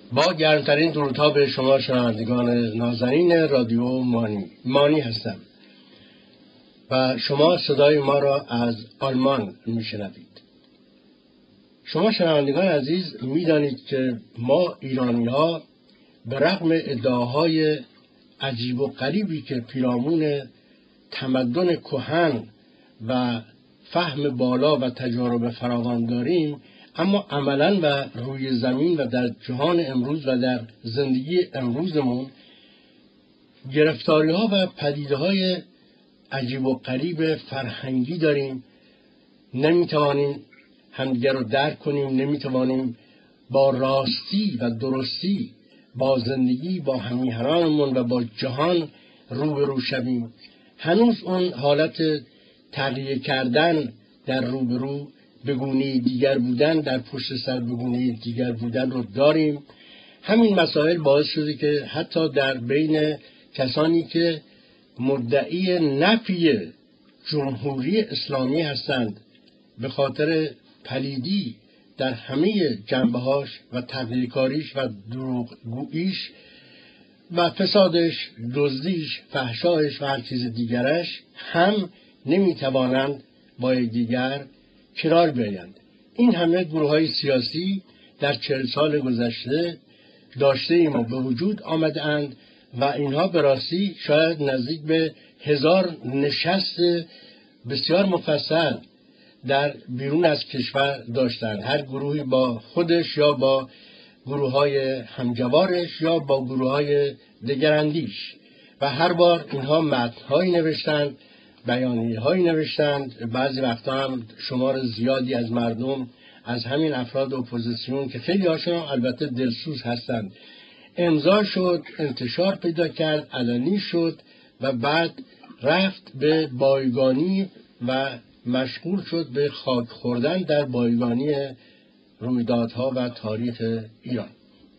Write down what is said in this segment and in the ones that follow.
با گرمترین درودها به شما شنوندگان نازنین رادیو مانی هستم و شما صدای ما را از آلمان میشنوید. شما شنوندگان عزیز میدانید که ما ایرانی‌ها به رغم ادعاهای عجیب و غریبی که پیرامون تمدن کهن و فهم بالا و تجارب فراوان داریم، اما عملاً و روی زمین و در جهان امروز و در زندگی امروزمون گرفتاری‌ها و پدیده‌های عجیب و غریب فرهنگی داریم. نمی‌توانیم همدیگر رو درک کنیم، نمی‌توانیم با راستی و درستی با زندگی، با همیهنانمون و با جهان روبرو شویم. هنوز اون حالت تغییر کردن در روبرو به گونه دیگر بودن، در پشت سر به گونه دیگر بودن رو داریم. همین مسائل باعث شده که حتی در بین کسانی که مدعی نفی جمهوری اسلامی هستند، به خاطر پلیدی در همه جنبه‌هاش و تغییرکاریش و دروغگوییش و فسادش، دزدیش، فحشایش و هر چیز دیگرش هم نمیتوانند با یکدیگر کنار بیایند. این همه گروه‌های سیاسی در 40 سال گذشته داشته ایم و به وجود آمده اند و اینها به راستی شاید نزدیک به 1000 نشست بسیار مفصل در بیرون از کشور داشتند، هر گروهی با خودش یا با گروه‌های همجوارش یا با گروه‌های دگراندیش، و هر بار اینها متن‌هایی نوشتند، بیانیه‌هایی نوشتند. بعضی وقتا هم شمار زیادی از مردم، از همین افراد اپوزیسیون که خیلی هاشون البته دلسوز هستند، امضا شد، انتشار پیدا کرد، علنی شد و بعد رفت به بایگانی و مشغول شد به خاک خوردن در بایگانی رویدادها و تاریخ ایران.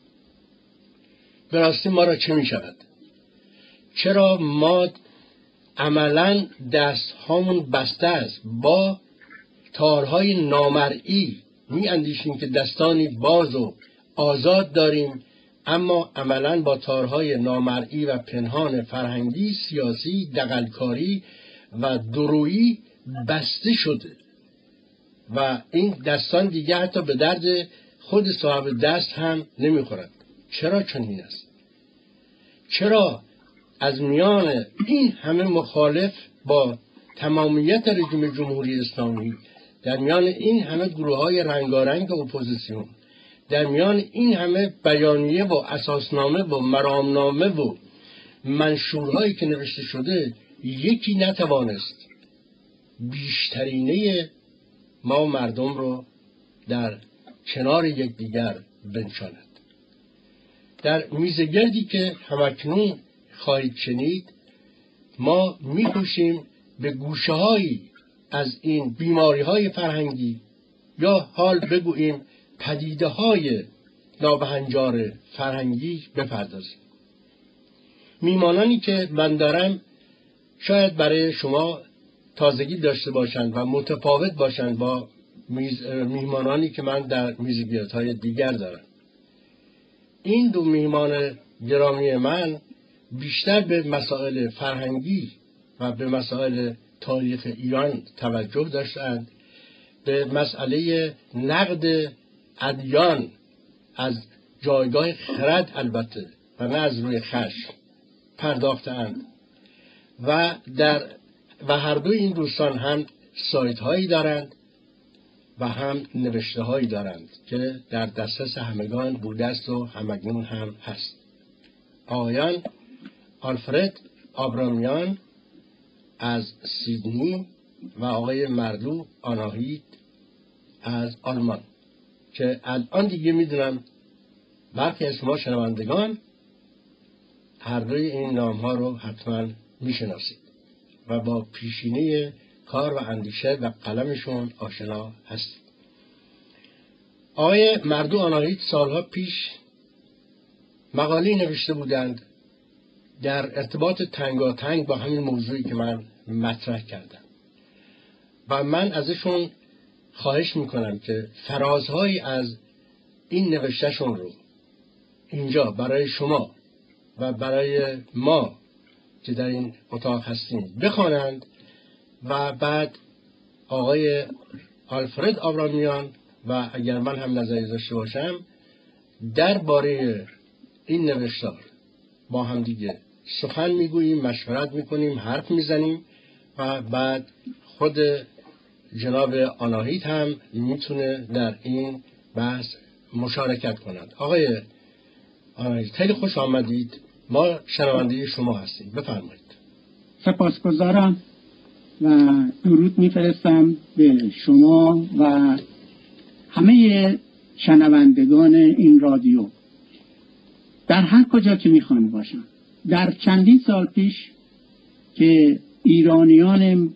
به راستی ما را چه می شود؟ چرا ما عملاً دستهامون بسته است؟ با تارهای نامرئی می اندیشیم که دستانی باز و آزاد داریم، اما عملاً با تارهای نامرئی و پنهان فرهنگی، سیاسی، دغلکاری و درویی بسته شده و این دستان دیگه حتی به درد خود صاحب دست هم نمیخورد. چرا چنین است؟ چرا از میان این همه مخالف با تمامیت رژیم جمهوری اسلامی، در میان این همه گروه‌های رنگارنگ اپوزیسیون، در میان این همه بیانیه و اساسنامه و مرامنامه و منشورهایی که نوشته شده، یکی نتوانست بیشترینه ما مردم رو در کنار یکدیگر بنشاند؟ در میزگردی که همکنون خواهید شنید، ما می‌کوشیم به گوشه‌هایی از این بیماری‌های فرهنگی، یا حال بگوییم پدیده‌های نابهنجار فرهنگی بپردازیم. میمانانی که من دارم شاید برای شما تازگی داشته باشند و متفاوت باشند با میهمانانی که من در میزگردهای دیگر دارم. این دو میهمان گرامی من بیشتر به مسائل فرهنگی و به مسائل تاریخ ایران توجه داشتند، به مسئله نقد ادیان از جایگاه خرد البته و نه از روی خشم پرداختند و هر دوی این دوستان هم سایت هایی دارند و هم نوشته هایی دارند که در دسترس همگان بوده است و همکنون هم هست. آقایان آلفرد آبرامیان از سیدنی و آقای مردو آناهیت از آلمان، که الان دیگه میدونم برخی از شما شنوندگان هر دوی این نام ها رو حتما میشناسید و با پیشینه کار و اندیشه و قلمشون آشنا هستید. آقای مردو آناهیت سالها پیش مقاله نوشته بودند در ارتباط تنگاتنگ با همین موضوعی که من مطرح کردم و من ازشون خواهش میکنم که فرازهایی از این نوشتهشون رو اینجا برای شما و برای ما که در این اتاق هستیم بخوانند و بعد آقای آلفرد آبرامیان و اگر من هم نظری داشته باشم درباره این نوشتار با هم دیگه سخن میگوییم، مشورت میکنیم، حرف میزنیم و بعد خود جناب آناهیت هم میتونه در این بحث مشارکت کنند. آقای آناهیت خیلی خوش آمدید، ما شنونده شما هستیم، بفرمایید. سپاسگزارم و درود میفرستم به شما و همه شنوندگان این رادیو در هر کجا که میخوان باشن. در چندین سال پیش که ایرانیان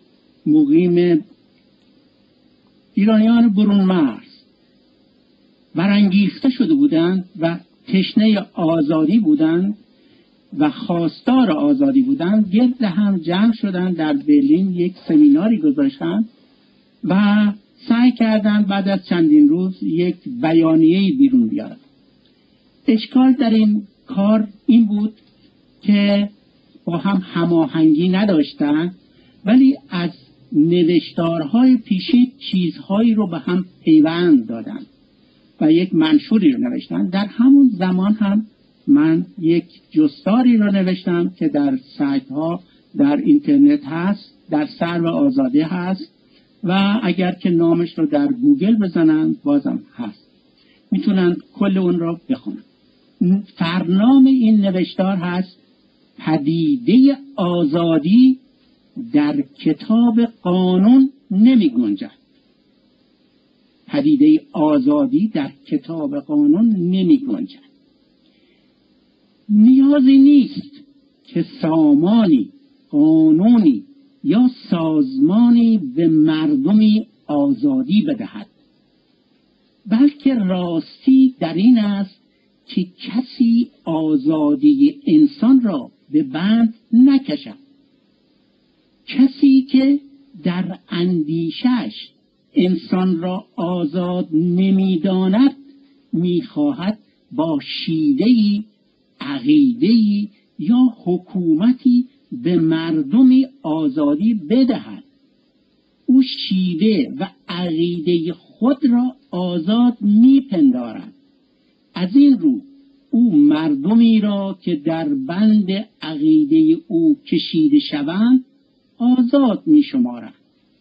برون مرز برانگیخته شده بودند و تشنه آزادی بودند و خواستار آزادی بودند، گرد هم جمع شدند در برلین، یک سمیناری گذاشتند و سعی کردند بعد از چندین روز یک بیانیه بیرون بیارند. اشکال در این کار این بود که با هم هماهنگی نداشتند، ولی از نوشتارهای پیشین چیزهایی رو به هم پیوند دادند و یک منشوری رو نوشتند. در همون زمان هم من یک جستاری رو نوشتم که در سایت ها در اینترنت هست، در سرو آزادی هست و اگر که نامش رو در گوگل بزنن بازم هست، میتونن کل اون رو بخونن. فرنام این نوشتار هست پدیده آزادی در کتاب قانون نمی گنجد. پدیده آزادی در کتاب قانون نمی گنجد. نیازی نیست که سامانی، قانونی یا سازمانی به مردمی آزادی بدهد، بلکه راستی در این است که کسی آزادی انسان را به بند نکشد. کسی که در اندیشش انسان را آزاد نمی‌داند می‌خواهد با شیوه‌ای، عقیده‌ای یا حکومتی به مردمی آزادی بدهد. او شیوه و عقیده خود را آزاد می‌پندارد. از این رو او مردمی را که در بند عقیده او کشیده شوند آزاد می‌شمارد.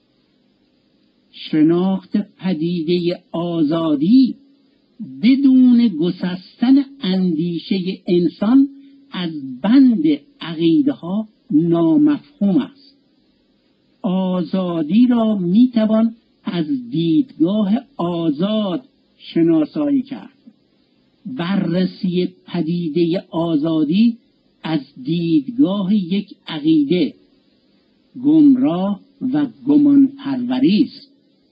شناخت پدیده آزادی بدون گسستن اندیشه انسان از بند عقیده ها نامفهوم است. آزادی را میتوان از دیدگاه آزاد شناسایی کرد. بررسی پدیده آزادی از دیدگاه یک عقیده گمراه و گمان پروری است.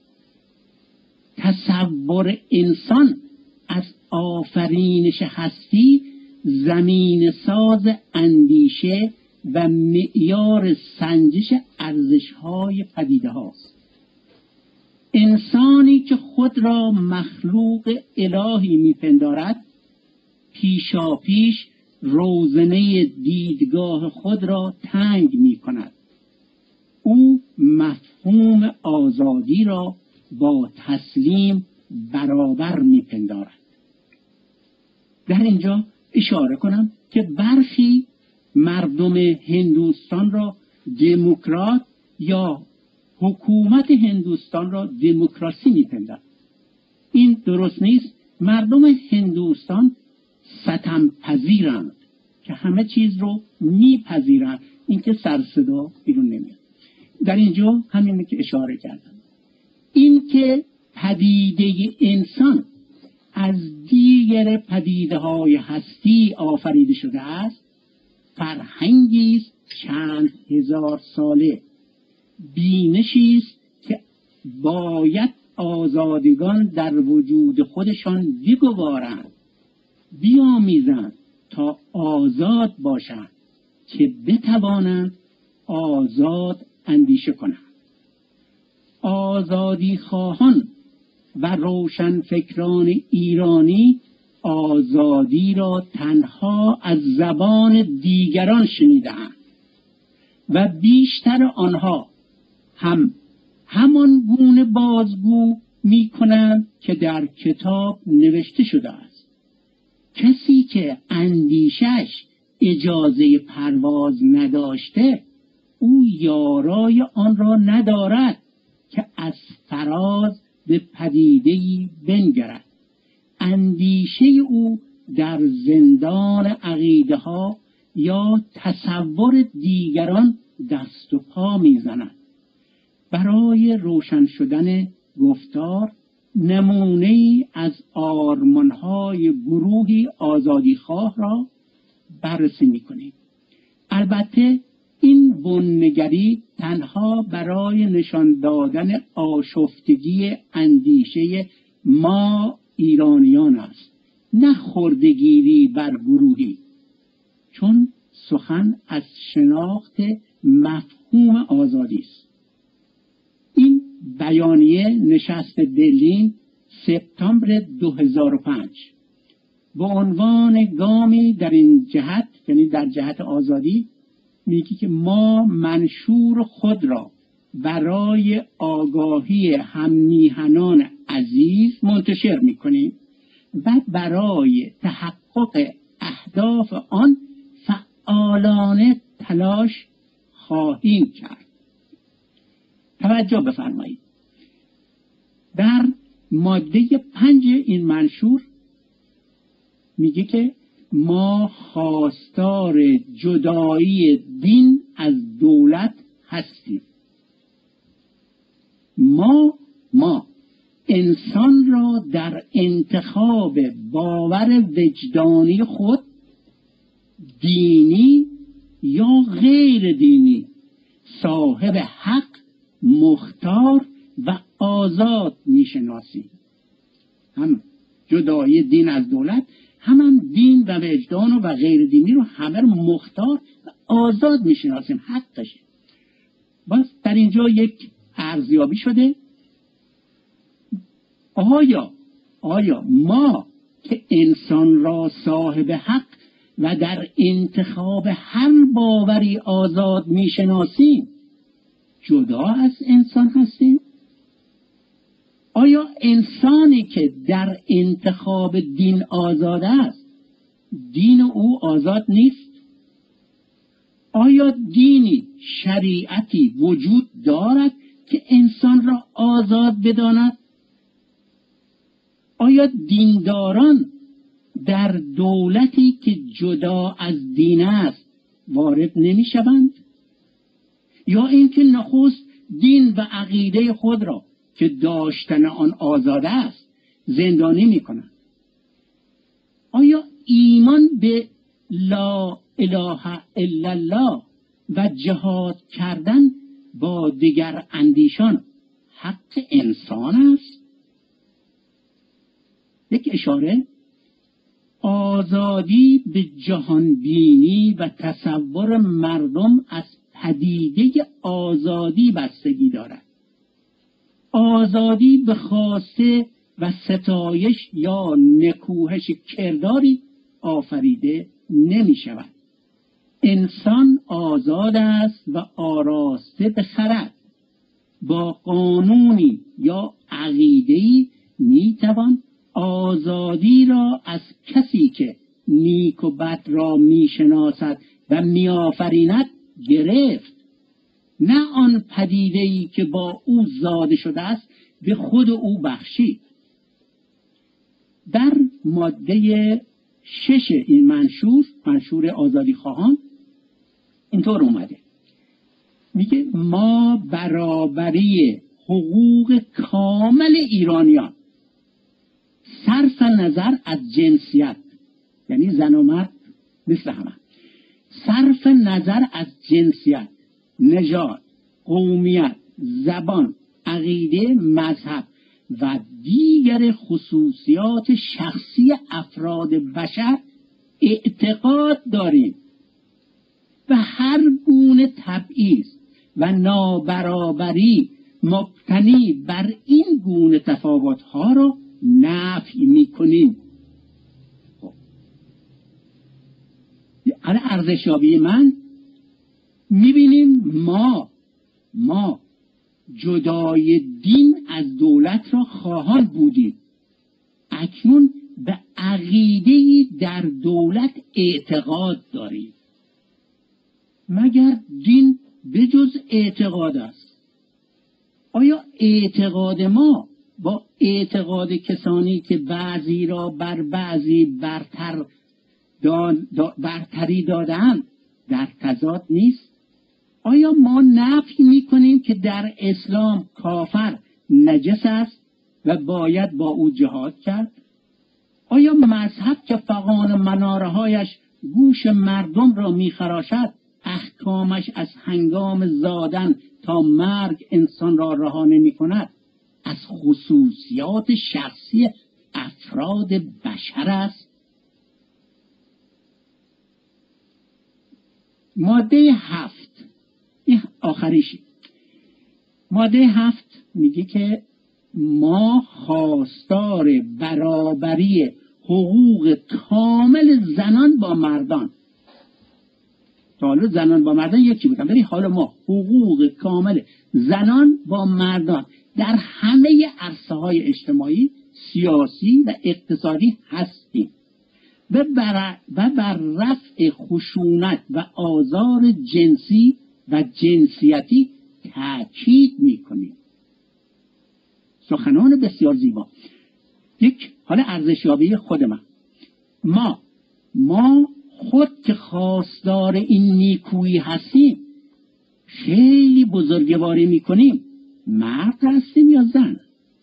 تصور انسان از آفرینش هستی زمین ساز اندیشه و معیار سنجش ارزش‌های پدیده هاست. انسانی که خود را مخلوق الهی می‌پندارد پیشاپیش روزنه دیدگاه خود را تنگ می‌کند. او مفهوم آزادی را با تسلیم برابر می‌پندارد. در اینجا اشاره کنم که برخی مردم هندوستان را دموکرات یا حکومت هندوستان را دموکراسی می‌پندارند. این درست نیست. مردم هندوستان ستم پذیرند که همه چیز رو میپذیرند، اینکه سر صدا بیرون نمیاد. در اینجا همینه که اشاره کردم، این که پدیده انسان از دیگر پدیده های هستی آفریده شده است فرهنگی است چند هزار ساله، بینشی است که باید آزادگان در وجود خودشان بگوارند، بیامیزند تا آزاد باشند که بتوانند آزاد اندیشه کنند. آزادی خواهان و روشنفکران ایرانی آزادی را تنها از زبان دیگران شنیده‌اند و بیشتر آنها همان گونه بازگو می کنند که در کتاب نوشته شده است. کسی که اندیشش اجازه پرواز نداشته، او یارای آن را ندارد که از فراز به پدیده‌ای بنگرد. اندیشه او در زندان عقیده ها یا تصور دیگران دست و پا میزند. برای روشن شدن گفتار نمونه‌ای از آرمان‌های گروهی آزادیخواه را بررسی می‌کنیم. البته این بن‌نگری تنها برای نشان دادن آشفتگی اندیشه ما ایرانیان است، نه خردگیری بر گروهی، چون سخن از شناخت مفهوم آزادی است. این بیانیه نشست برلین سپتامبر 2005 با عنوان گامی در این جهت، یعنی در جهت آزادی، میگه که ما منشور خود را برای آگاهی هممیهنان عزیز منتشر میکنیم و برای تحقق اهداف آن فعالانه تلاش خواهیم کرد. توجه بفرمایید. در ماده 5 این منشور میگه که ما خواستار جدایی دین از دولت هستیم. ما انسان را در انتخاب باور وجدانی خود، دینی یا غیر دینی، صاحب حق، مختار و آزاد میشناسیم. هم جدایی دین از دولت، هم دین و وجدان و غیر دینی رو همه رو مختار و آزاد میشناسیم، حقشه. باز در اینجا یک ارزیابی شده. آیا ما که انسان را صاحب حق و در انتخاب هر باوری آزاد میشناسیم، جدا از انسان هستیم؟ آیا انسانی که در انتخاب دین آزاد است، دین او آزاد نیست؟ آیا دینی، شریعتی وجود دارد که انسان را آزاد بداند؟ آیا دینداران در دولتی که جدا از دین است وارد نمی شوند؟ یا اینکه نخست دین و عقیده خود را که داشتن آن آزاده است زندانی می کنند؟ آیا ایمان به لا اله الا الله و جهاد کردن با دیگر اندیشان حق انسان است؟ یک اشاره: آزادی به جهان بینی و تصور مردم از پدیده آزادی بستگی دارد. آزادی به خواسته و ستایش یا نکوهش کرداری آفریده نمی شود. انسان آزاد است و آراسته به خرد. با قانونی یا عقیده‌ای می توان آزادی را از کسی که نیک و بد را می شناسد و می آفریند گرفت، نه آن پدیده‌ای که با او زاده شده است به خود او بخشید. در ماده 6 این منشور آزادی خواهان اینطور اومده، میگه ما برابری حقوق کامل ایرانیان صرف نظر از جنسیت، یعنی زن و مرد مثل همه، صرف نظر از جنسیت، نژاد، قومیت، زبان، عقیده، مذهب و دیگر خصوصیات شخصی افراد بشر اعتقاد داریم و هر گونه تبعیض و نابرابری مبتنی بر این گونه تفاوت‌ها را نفی می‌کنیم. حالا ارزشیابی من میبینیم ما جدای دین از دولت را خواهان بودیم، اکنون به عقیده‌ای در دولت اعتقاد داریم. مگر دین بجز اعتقاد است؟ آیا اعتقاد ما با اعتقاد کسانی که بعضی را بر بعضی برتری دادند در تضاد نیست؟ آیا ما نفی می‌کنیم که در اسلام کافر نجس است و باید با او جهاد کرد؟ آیا مذهب که فغان مناره‌هایش گوش مردم را می‌خراشد، احکامش از هنگام زادن تا مرگ انسان را رها نمی‌کند، از خصوصیات شخصی افراد بشر است؟ ماده 7 این آخریش، ماده 7 میگه که ما خواستار برابری حقوق کامل زنان با مردان. تا حالا زنان با مردان یکی بودن، ولی حالا ما حقوق کامل زنان با مردان در همه عرصه‌های اجتماعی، سیاسی و اقتصادی هستیم و بر رفع خشونت و آزار جنسی و جنسیتی تاکید میکنیم. سخنان بسیار زیبا. یک حالا ارزشیابی خود من، ما خود که خواستار این نیکویی هستیم خیلی بزرگواری میکنیم، مرد هستیم یا زن؟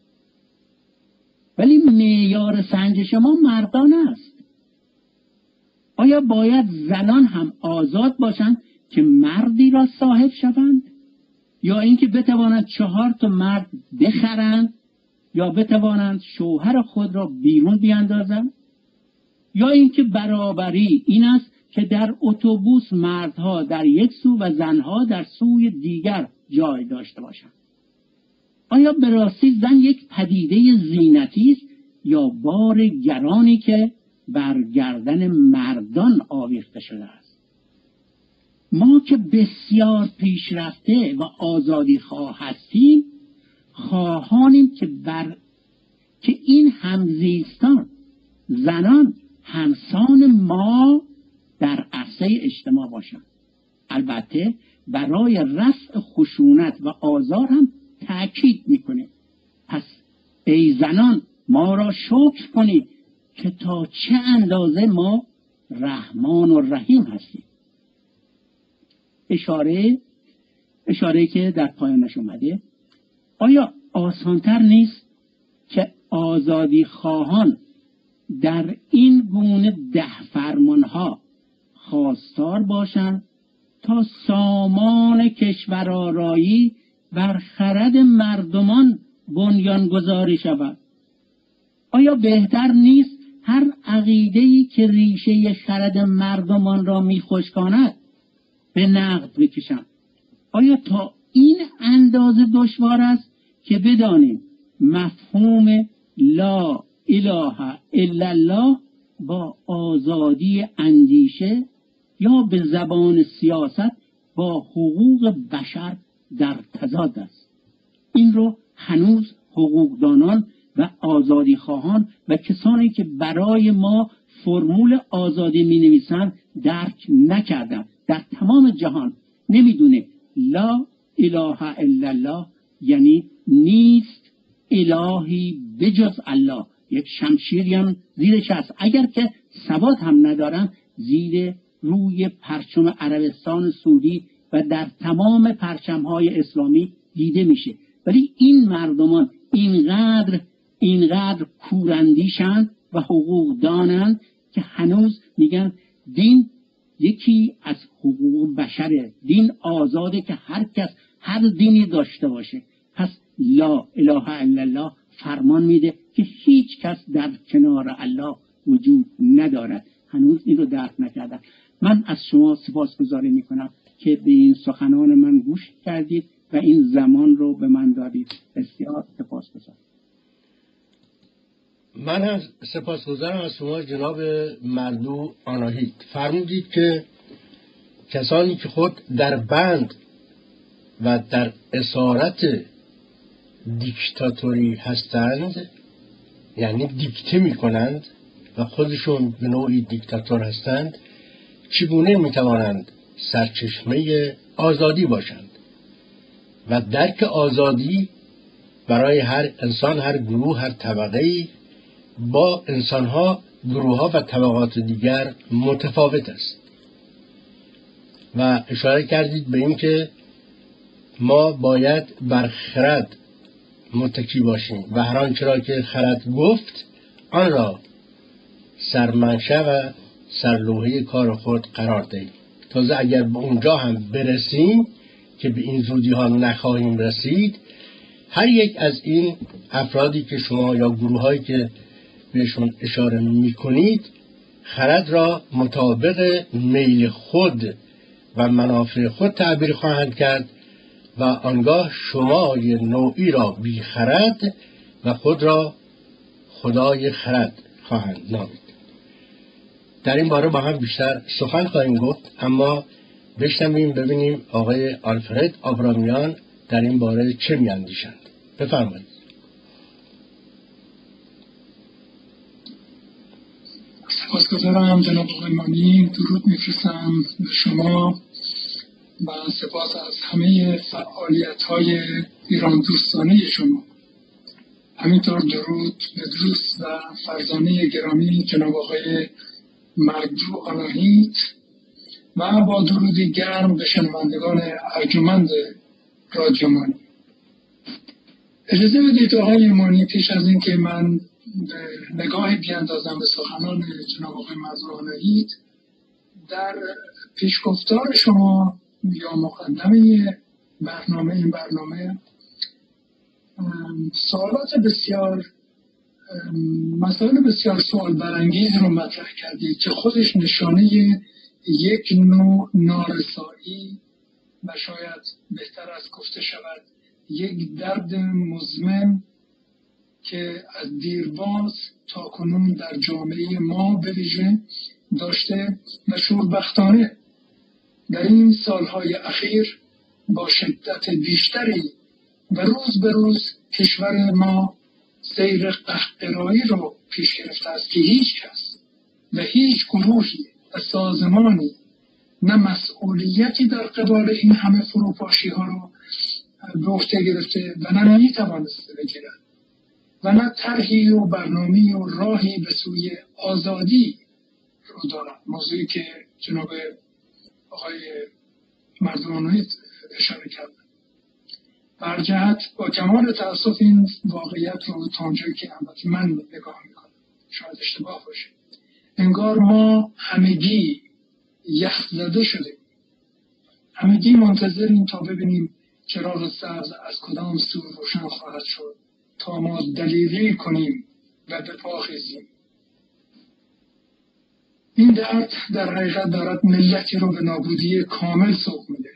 ولی معیار سنجش ما مردان است. آیا باید زنان هم آزاد باشند که مردی را صاحب شوند، یا اینکه بتوانند 4 مرد بخرند، یا بتوانند شوهر خود را بیرون بیاندازند؟ یا اینکه برابری این است که در اتوبوس مردها در یک سو و زنها در سوی دیگر جای داشته باشند؟ آیا به راستی زن یک پدیده زینتی است یا بار گرانی که بر گردن مردان آویخته شده است؟ ما که بسیار پیشرفته و آزادی خواه هستیم، خواهانیم که این همزیستان زنان همسان ما در عرصه اجتماع باشند. البته برای رفع خشونت و آزار هم تأکید میکنه. پس ای زنان ما را شکر کنید که تا چه اندازه ما رحمان و رحیم هستیم. اشاره که در پایانش اومده، آیا آسانتر نیست که آزادی خواهان در این گونه 10 فرمانها خواستار باشند تا سامان کشورآرایی بر خرد مردمان بنیانگذاری شود؟ آیا بهتر نیست هر عقیده‌ای که ریشه خرد مردمان را می‌خشکاند به نقد بکشند؟ آیا تا این اندازه دشوار است که بدانیم مفهوم لا اله الا الله با آزادی اندیشه یا به زبان سیاست با حقوق بشر در تضاد است؟ این رو هنوز حقوقدانان و آزادی خواهان و کسانی که برای ما فرمول آزادی می نویسند درک نکردند. در تمام جهان نمیدونه لا اله الا الله یعنی نیست الهی بجز الله. یک شمشیری هم زیرش هست، اگر که ثبات هم ندارن زیر روی پرچم عربستان سعودی و در تمام پرچم‌های اسلامی دیده میشه. ولی این مردمان اینقدر کوراندیشند و حقوق دانند که هنوز میگن دین یکی از حقوق بشره، دین آزاده که هر کس هر دینی داشته باشه. پس لا اله الا الله فرمان میده که هیچ کس در کنار الله وجود ندارد. هنوز این رو درک نکردن. من از شما سپاسگزاری میکنم که به این سخنان من گوش کردید و این زمان رو به من دادید. بسیار سپاسگزارم. من از سپاسگزارم از شما جناب مردو آناهیت. فرمودید که کسانی که خود در بند و در اسارت دیکتاتوری هستند، یعنی دیکته می کنند و خودشون به نوعی دیکتاتور هستند، چگونه می توانند سرچشمه آزادی باشند؟ و درک آزادی برای هر انسان، هر گروه، هر طبقه با انسانها، گروهها و طبقات دیگر متفاوت است. و اشاره کردید به این که ما باید بر خرد متکی باشیم و هر آنچه را که خرد گفت آن را سرمنشأ و سرلوحه کار خود قرار دهیم. تازه اگر به اونجا هم برسیم که به این زودی ها نخواهیم رسید، هر یک از این افرادی که شما یا گروه هایی که بهشون اشاره می کنید خرد را مطابق میل خود و منافع خود تعبیر خواهند کرد و آنگاه شما نوعی را بی خرد و خود را خدای خرد خواهند نامید. در این باره با هم بیشتر سخن خواهیم گفت، اما بشنویم ببینیم آقای آلفرد آبرامیان در این باره چه می‌اندیشند. بفرمایید. سپاسگزارم جناب آقای مانی. درود می‌فرستم به شما و سپاس از همه فعالیت‌های ایران دوستانه شما. همینطور درود به دوست و فرزانه گرامی جناب آقای مردو آناهیت و با درودی گرم به شنوندگان ارجمند رادیو مانی. اجازه بدید آقای مانی پیش از این که من نگاهی بیاندازم به سخنان جناب آقای مردو آناهیت، در پیشگفتار شما یا مقدمه این برنامه سوالات بسیار مسائل بسیار سوال برانگیز رو مطرح کردید که خودش نشانه یک نوع نارسایی و شاید بهتر از گفته شود یک درد مزمن که از دیرباز تا کنون در جامعه ما به ویژه داشته و شوربختانه در این سالهای اخیر با شدت بیشتری و روز به روز کشور ما سیر قهرگرایی رو پیش گرفته است که هیچ کس و هیچ گروهی و سازمانی نه مسئولیتی در قبال این همه فروپاشی ها رو به عهده گرفته و نه میتوانسته بگیرد و نه طرحی و برنامه‌ای و راهی به سوی آزادی رو دارد. موضوعی که جناب آقای مردو آناهیت اشاره کردن. بر جهت با کمال تأسف این واقعیت رو تا اونجایی که البته من نگاه میکنم، شاید اشتباه باشه، انگار ما همگی یخ زده شده، همگی منتظریم تا ببینیم چراغ سبز از کدام سو روشن خواهد شد تا ما دلیری کنیم و به پا خیزیم. این درد در حقیقت دارد ملتی رو به نابودی کامل سوق میده،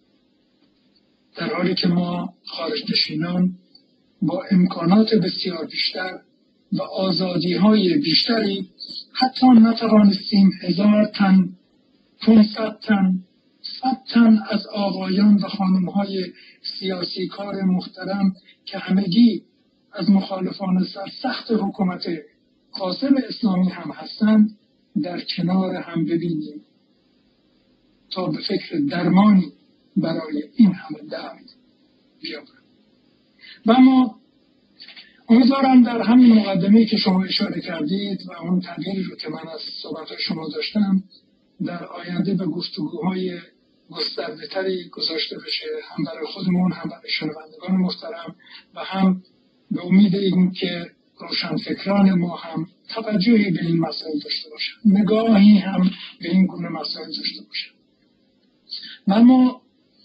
در حالی که ما خارج نشینان با امکانات بسیار بیشتر و آزادی‌های بیشتری حتی نتوانستیم 1000 تن، 500 تن، 100 تن از آقایان و خانم‌های سیاسی کار محترم که همگی از مخالفان سرسخت حکومت غاصب اسلامی هم هستند در کنار هم ببینیم تا به فکر درمانی برای این همه درد بیابند. و اما امیدوارم در همین مقدمه‌ای که شما اشاره کردید و اون تغییری رو که من از صحبت شما داشتم در آینده به گفتگوهای گسترده‌تری گذاشته بشه، هم برای خودمون، هم برای شنوندگان محترم و هم به امید این که روشنفکران ما هم توجهی به این مسائل داشته باشن، نگاهی هم به این گونه مسائل داشته باشن. اما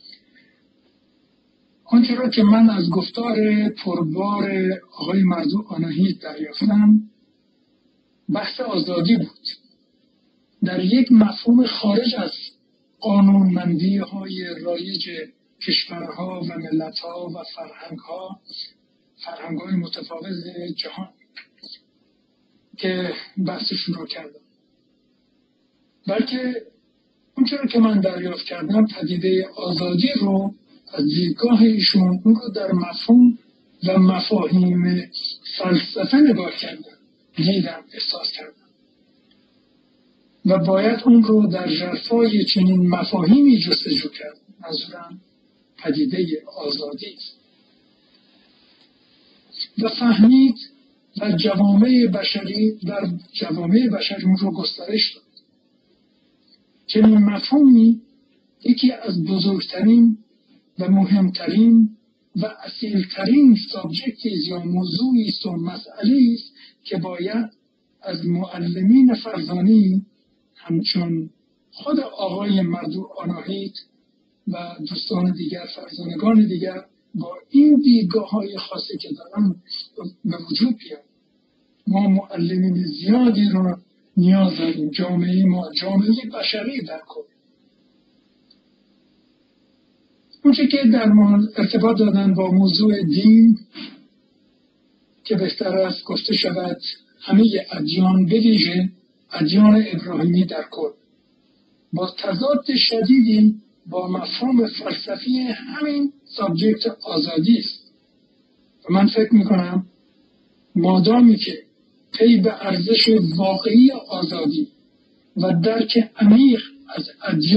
آنچه را که من از گفتار پربار آقای مردو آناهیت دریافتم بحث آزادی بود در یک مفهوم خارج از قانونمندی های رایج کشورها و ملتها و فرهنگ های متفاوت جهان که بحثشون رو کردم، بلکه اونچرا که من دریافت کردم پدیده آزادی رو از دیدگاه ایشون اون رو در مفهوم و مفاهیم فلسفه نگاه کردم، دیدم، احساس کردم و باید اون رو در ژرفای چنین مفاهیمی جستجو کرد. منظورم پدیده آزادی است و فهمید و جوامع بشری اون رو گسترش داد. چنین مفهومی یکی از بزرگترین و مهمترین و اصیلترین سابجکتیز یا موضوعی است و مسئله است که باید از معلمین فرزانه همچون خود آقای مردو آناهیت و دوستان دیگر، فرزانگان دیگر با این دیدگاه‌های خاصی که دارن به وجود بیاد. ما معلمین زیادی رو نیاز داریم، جامعه بشری در کل. اونچه که در ارتباط دادن با موضوع دین که بهتر است گفته شود همه ادیان به ویژه ادیان ابراهیمی در کل با تضاد شدیدی با مفهوم فلسفی همین سابجکت آزادی است. و من فکر میکنم مادامی که پی به ارزش واقعی آزادی و درک عمیق از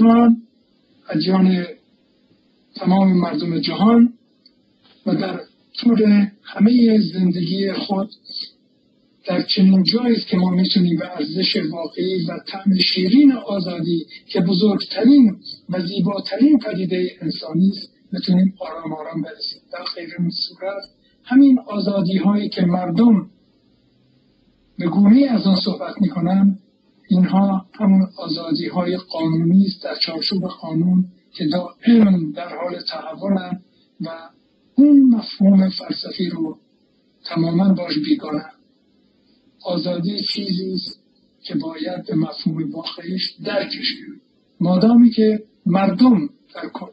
ادیان تمام مردم جهان و در طول همه زندگی خود در چنین جایی است که ما میتونیم به ارزش واقعی و طعم شیرین آزادی که بزرگترین و زیباترین پدیده انسانی است بتونیم آرام آرام برسیم. در غیر این صورت همین آزادی هایی که مردم به گونه‌ای از آن صحبت میکنن اینها همون آزادی های قانونی است در چارچوب قانون که دائم در حال تحولند و اون مفهوم فلسفی رو تماما باش بیگانه. آزادی چیزی است که باید به مفهوم واقعیش درکش کنیم. مادامی که مردم در کل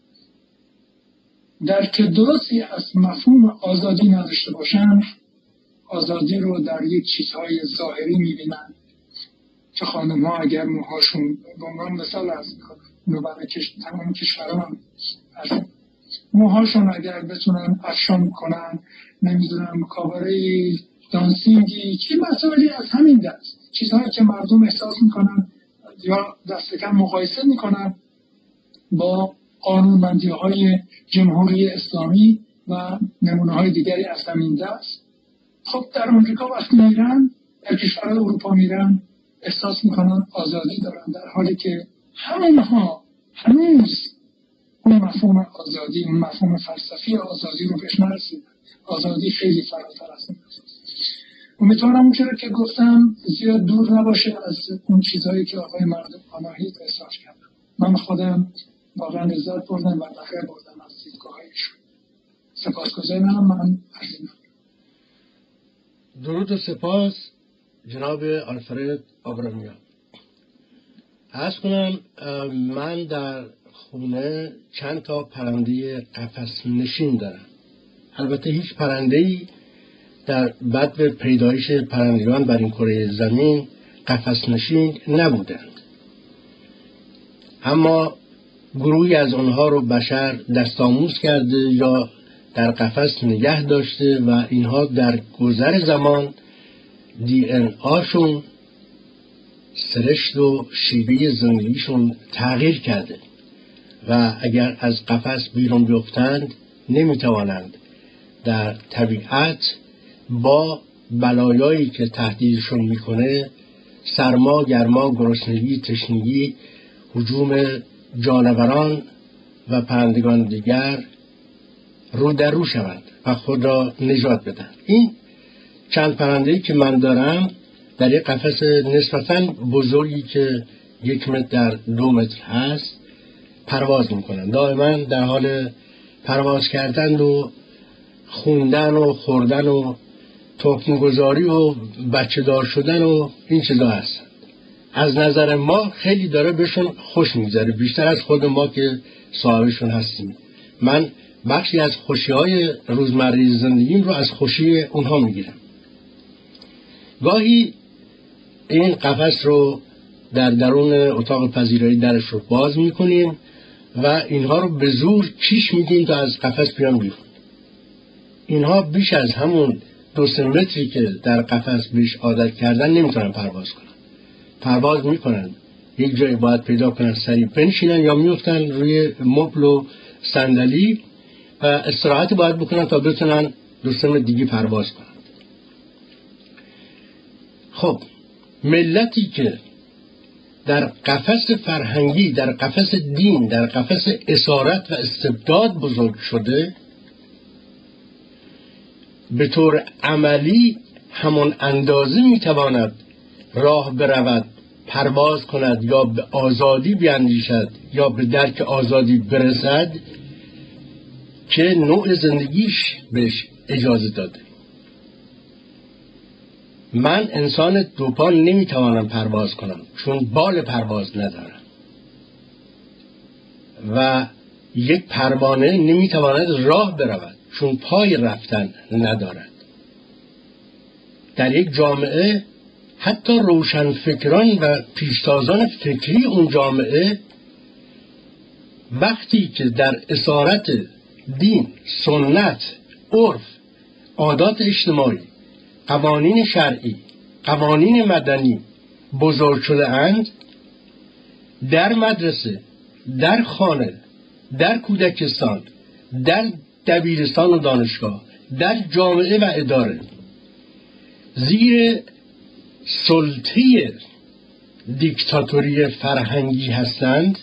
درک درستی از مفهوم آزادی نداشته باشند، آزادی رو در یک چیزهای ظاهری میبینن که خانم ها اگر موهاشون به عنوان مثال از برای تمام کشوران موهاشون اگر بتونن افشان کنن، نمیدونم کاوره دانسینگی چه مسائلی از همین دست، چیزهایی که مردم احساس میکنن یا دست کم مقایسه میکنن با قانونمندی های جمهوری اسلامی و نمونه های دیگری از همین دست. خب در امریکا وقتی میرن، در کشورهای اروپا میرن، احساس میکنن آزادی دارن، در حالی که همینها هنوز اون مفهوم آزادی، اون مفهوم فلسفی آزادی رو بهش نرسیدن. آزادی خیلی فراتر از این است. امیدوارم اونچه که گفتم زیاد دور نباشه از اون چیزهایی که آقای مردو آناهیت احساس کردم. من خودم واقعا لذت بردم و بخیر بردم از دیدگاهایشون. سپاسگزارم. من از این درود و سپاس جناب آلفرد آبرامیان. عرض کنم من در خونه چند تا پرنده قفس نشین دارم. البته هیچ پرنده‌ای در بدو پیدایش پرندگان بر این کره زمین قفس نشین نبودند، اما گروهی از آنها رو بشر دستآموز کرده یا در قفس نگه داشته و اینها در گذر زمان DNA-شون، سرشت و شیوه زندگیشون تغییر کرده و اگر از قفس بیرون بیفتند نمیتوانند در طبیعت با بلایایی که تهدیدشون میکنه، سرما، گرما، گرسنگی، تشنگی، هجوم جانوران و پرندگان دیگر رو در رو شوند و خود را نجات بدن. این چند پرنده‌ای که من دارم در یک قفس نسبتاً بزرگی که 1 متر در 2 متر هست پرواز میکنن. دائما در حال پرواز کردن و خوندن و خوردن و تخم گذاری و بچه دار شدن و این چیزا هستن. از نظر ما خیلی داره بهشون خوش میگذره، بیشتر از خود ما که صاحبشون هستیم. من بخشی از خوشی‌های روزمره زندگیم رو از خوشی اونها میگیرم. گاهی این قفس رو در درون اتاق پذیرایی درش رو باز میکنیم و اینها رو به زور کیش میدیم تا از قفس بیان بیرون. اینها بیش از همون 2-3 متری که در قفس بیش عادت کردن نمیتونن پرواز کنن. پرواز میکنن یک جایی باید پیدا کنن سریع بنشینن یا میفتن روی مبل و صندلی و استراحت باید بکنن تا بتونن 2-3 متر دیگه پرواز کنن. خب ملتی که در قفس فرهنگی، در قفس دین، در قفس اسارت و استبداد بزرگ شده، به طور عملی همان اندازه میتواند راه برود، پرواز کند یا به آزادی بیاندیشد یا به درک آزادی برسد که نوع زندگیش بهش اجازه داده. من انسان دوپا نمیتوانم پرواز کنم چون بال پرواز ندارم و یک پروانه نمیتواند راه برود چون پای رفتن ندارد. در یک جامعه حتی روشنفکران و پیشتازان فکری اون جامعه وقتی که در اسارت دین، سنت، عرف، عادات اجتماعی، قوانین شرعی، قوانین مدنی بزرگ شده اند، در مدرسه، در خانه، در کودکستان، در دبیرستان و دانشگاه، در جامعه و اداره زیر سلطه دیکتاتوری فرهنگی هستند،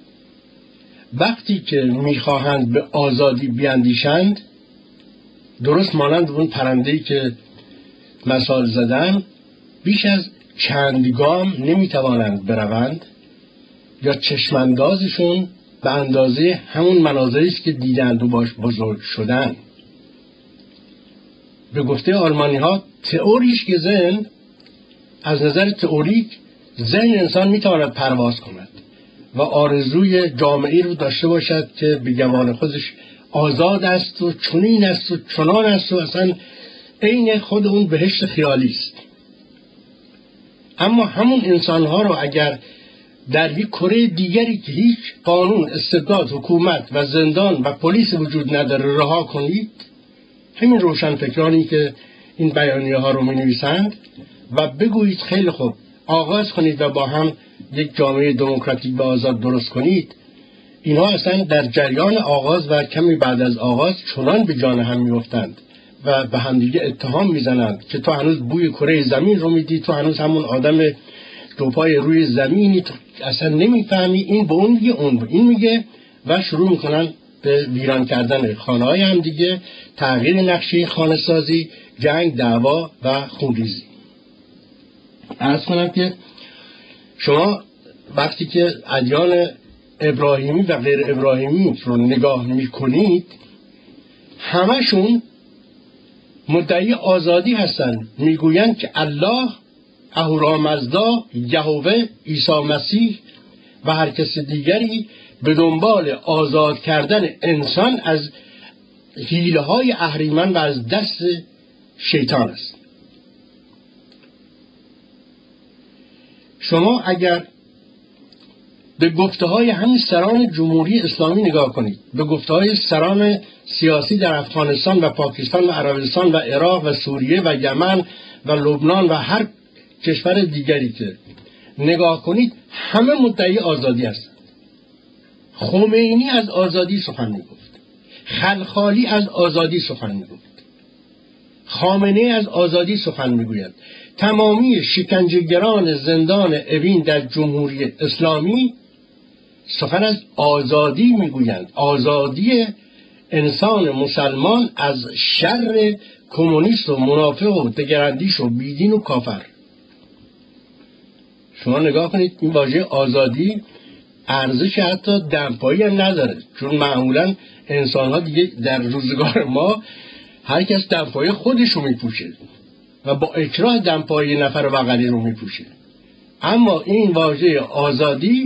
وقتی که میخواهند به آزادی بیاندیشند، درست مانند اون پرنده‌ای که مثال زدم، بیش از چند گام نمیتوانند بروند یا چشماندازشون به اندازه همون مناظری است که دیدند و باش بزرگ شدن. به گفته آلمانی ها تئوریش که ذهن، از نظر تئوریک ذهن انسان میتواند پرواز کند و آرزوی جامعی رو داشته باشد که به گمان خودش آزاد است و چنین است و چنان است و اصلا عین خود اون بهشت خیالی است. اما همون انسانها رو اگر در یک کره دیگری که هیچ قانون، استبداد، حکومت و زندان و پلیس وجود نداره رها کنید، همین روشنفکرانی که این بیانیه ها رو می نویسند و بگویید خیلی خوب آغاز کنید و با هم یک جامعه دموکراتیک و آزاد درست کنید، اینها اصلا در جریان آغاز و کمی بعد از آغاز چنان به جان هم میافتند و به همدیگه اتهام میزنند که تو هنوز بوی کره زمین رو میدی، تو هنوز همون آدم دوپای روی زمینی، تو اصلا نمیفهمی، این به اون میگه، اون به این میگه و شروع میکنن به ویران کردن خانه‌های هم دیگه، تغییر نقشه خانه سازی، جنگ، دعوا و خونریزی. عرض کنم که شما وقتی که ادیان ابراهیمی و غیر ابراهیمی رو نگاه میکنید، همشون مدعی آزادی هستند. میگویند که الله، اهورامزدا، یهوه، عیسی مسیح و هر کس دیگری به دنبال آزاد کردن انسان از حیله‌های اهریمن و از دست شیطان است. شما اگر به گفته‌های همین سران جمهوری اسلامی نگاه کنید، به گفته‌های سران سیاسی در افغانستان و پاکستان و عربستان و عراق و سوریه و یمن و لبنان و هر کشور دیگری که نگاه کنید، همه مدعی آزادی هستند. خمینی از آزادی سخن میگفت، خلخالی از آزادی سخن میگفت، خامنه‌ای از آزادی سخن میگوید. تمامی شکنجهگران زندان اوین در جمهوری اسلامی سخن از آزادی میگویند، آزادی انسان مسلمان از شر کمونیست و منافق و دگراندیش و بیدین و کافر. شما نگاه کنید این واژه آزادی ارزش حتی دمپایی هم نداره، چون معمولا انسان ها دیگه در روزگار ما هر کس دمپایی خودش رو میپوشه و با اکراه دمپایی نفر بغلی رو میپوشه. اما این واژه آزادی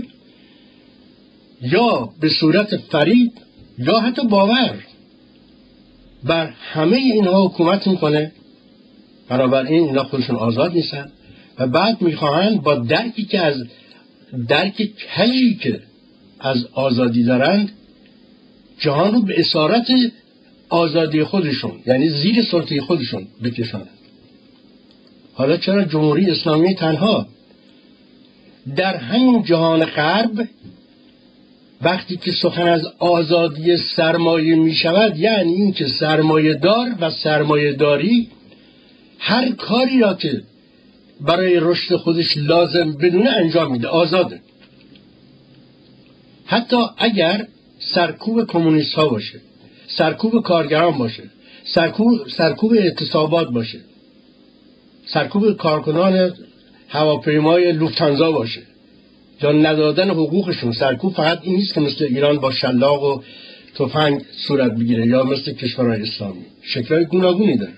یا به صورت فریب یا حتی باور بر همه اینها حکومت میکنه، بنابراین اینا خودشون آزاد نیستن و بعد میخواهند با درکی که از درک کجی که از آزادی دارند جهان رو به اسارت آزادی خودشون، یعنی زیر سلطه خودشون بکشانند. حالا چرا جمهوری اسلامی تنها؟ در همین جهان غرب وقتی که سخن از آزادی سرمایه می شود، یعنی این که سرمایه دار و سرمایه داری هر کاری را که برای رشد خودش لازم بدونه انجام میده، آزاده. حتی اگر سرکوب کمونیست ها باشه، سرکوب کارگران باشه، سرکوب اعتصابات باشه، سرکوب کارکنان هواپیمای لوفتانزا باشه، یا ندادن حقوقشون. سرکوب فقط این نیست که مثل ایران با شلاق و تفنگ صورت بگیره یا مثل کشورهای اسلامی، شکل‌های گوناگونی داره.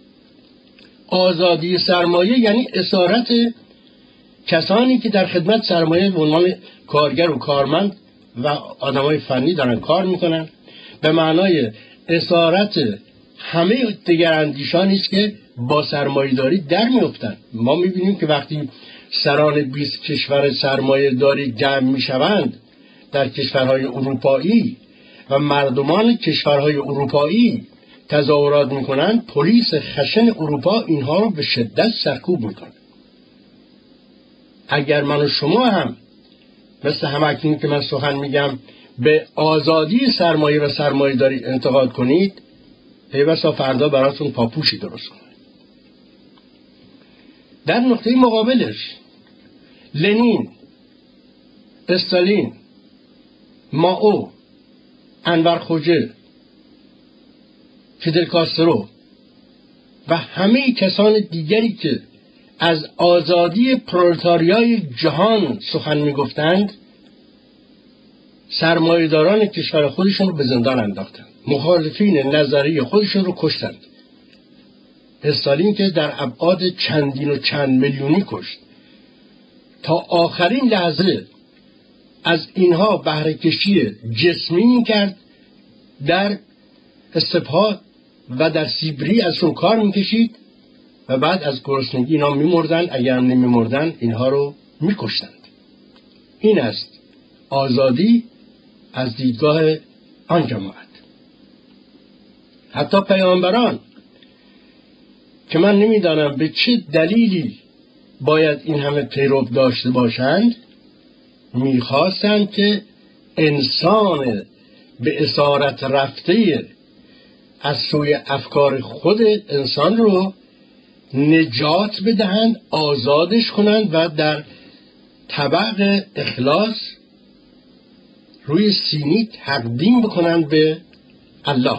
آزادی سرمایه یعنی اسارت کسانی که در خدمت سرمایه به عنوان کارگر و کارمند و آدمای فنی دارن کار میکنن، به معنای اسارت همه دگراندیشانی است که با سرمایه‌داری در میافتند. ما میبینیم که وقتی سران 20 کشور سرمایه داری جمع میشوند در کشورهای اروپایی و مردمان کشورهای اروپایی تظاهرات میکنند، پلیس خشن اروپا اینها رو به شدت سرکوب میکنه. اگر من و شما هم مثل همکنون که من سخن میگم به آزادی سرمایه و سرمایه داری انتقاد کنید، پیوستا فردا براتون پاپوشی درست کنه. در نقطه مقابلش لنین، استالین، مائو، انور خوجه، فیدل کاسترو و همه کسان دیگری که از آزادی پرولتاریای جهان سخن میگفتند، سرمایه‌داران کشور خودشون رو به زندان انداختند، مخالفین نظریه خودشون رو کشتند. استالین که در ابعاد چندین و چند میلیونی کشت، تا آخرین لحظه از اینها بهره کشی جسمی میکرد، در استپ‌ها و در سیبری ازشون کار میکشید و بعد از گرسنگی اینا میمردن، اگر هم نمیمردن اینها رو میکشتند. این است آزادی از دیدگاه آن جماعت. حتی پیامبران که من نمیدانم به چه دلیلی باید این همه پیرو داشته باشند، میخواستند که انسان به اسارت رفته از سوی افکار خود انسان رو نجات بدهند، آزادش کنند و در طبق اخلاص روی سینی تقدیم بکنند به الله.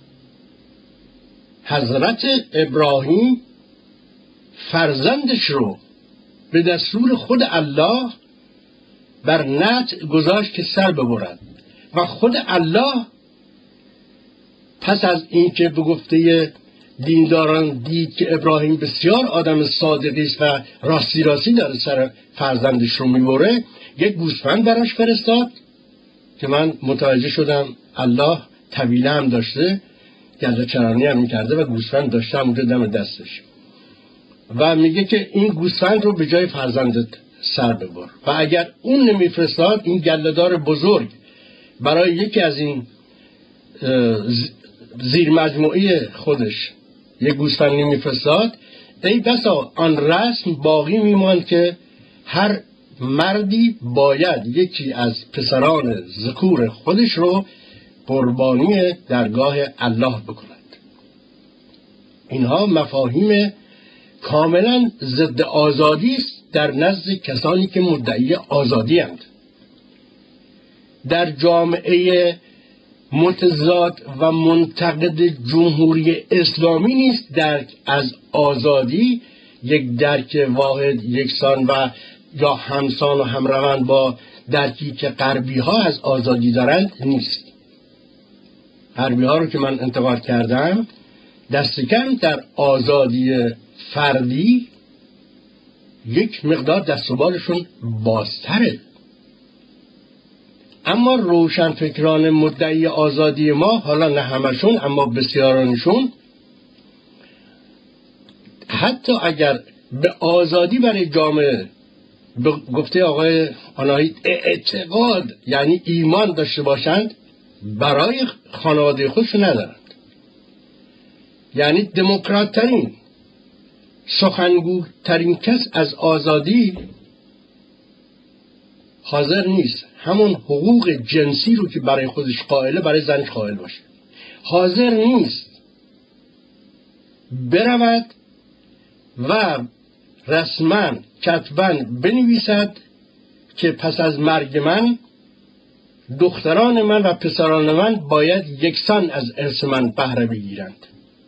حضرت ابراهیم فرزندش رو به دستور خود الله بر نطع گذاشت که سر ببرد و خود الله پس از اینکه به گفته دینداران دید که ابراهیم بسیار آدم صادقی است و راستی داره سر فرزندش رو میبره، یک گوسفند براش فرستاد که من متوجه شدم الله طویله هم داشته، گله چرانی هم میکرده و گوسفند داشته هم دم دستش و میگه که این گوسفند رو به جای فرزندت سر ببر. و اگر اون نمیفرستاد، این گله‌دار بزرگ برای یکی از این زیر مجموعه خودش یک گوسفند نمیفرستاد، ای بسا آن رسم باقی میماند که هر مردی باید یکی از پسران ذکور خودش رو قربانی درگاه الله بکند. اینها مفاهیم کاملا ضد آزادی است در نزد کسانی که مدعی آزادی اند. در جامعه متضاد و منتقد جمهوری اسلامی نیست درک از آزادی یک درک واحد، یکسان و یا همسان و همروند با درکی که غربی ها از آزادی دارند نیست. غربی ها رو که من انتقاد کردم، دست کم در آزادی فردی یک مقدار دست و بالشون بازتره. اما روشنفکران مدعی آزادی ما، حالا نه همشون اما بسیارانشون، حتی اگر به آزادی برای جامعه به گفته آقای آناهیت اعتقاد یعنی ایمان داشته باشند برای خانواده خودشون ندارند. یعنی دموکرات ترین سخنگو ترین کس از آزادی حاضر نیست همون حقوق جنسی رو که برای خودش قائله برای زنش قائل باشه. حاضر نیست برود و رسما کتباً بنویسد که پس از مرگ من دختران من و پسران من باید یکسان از ارث من بهره بگیرند.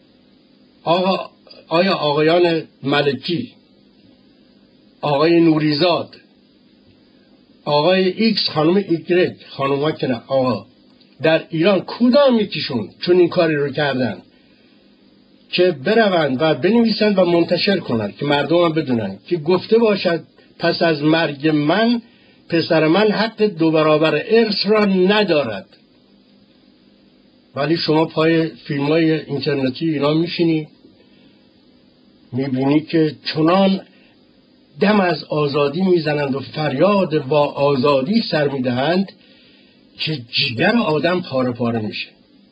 آیا آقایان ملکی، آقای نوریزاد، آقای ایکس، خانم ایگرگ، خانم ها که نه آقا، در ایران کدام یکیشون چون این کاری رو کردن که بروند و بنویسند و منتشر کنند که مردم هم بدونن که گفته باشد پس از مرگ من پسر من حق 2 برابر ارث را ندارد؟ ولی شما پای فیلم های اینترنتی اینا میشینی میبینی که چنان دم از آزادی میزنند و فریاد با آزادی سر میدهند که جگر آدم پاره پاره میشه.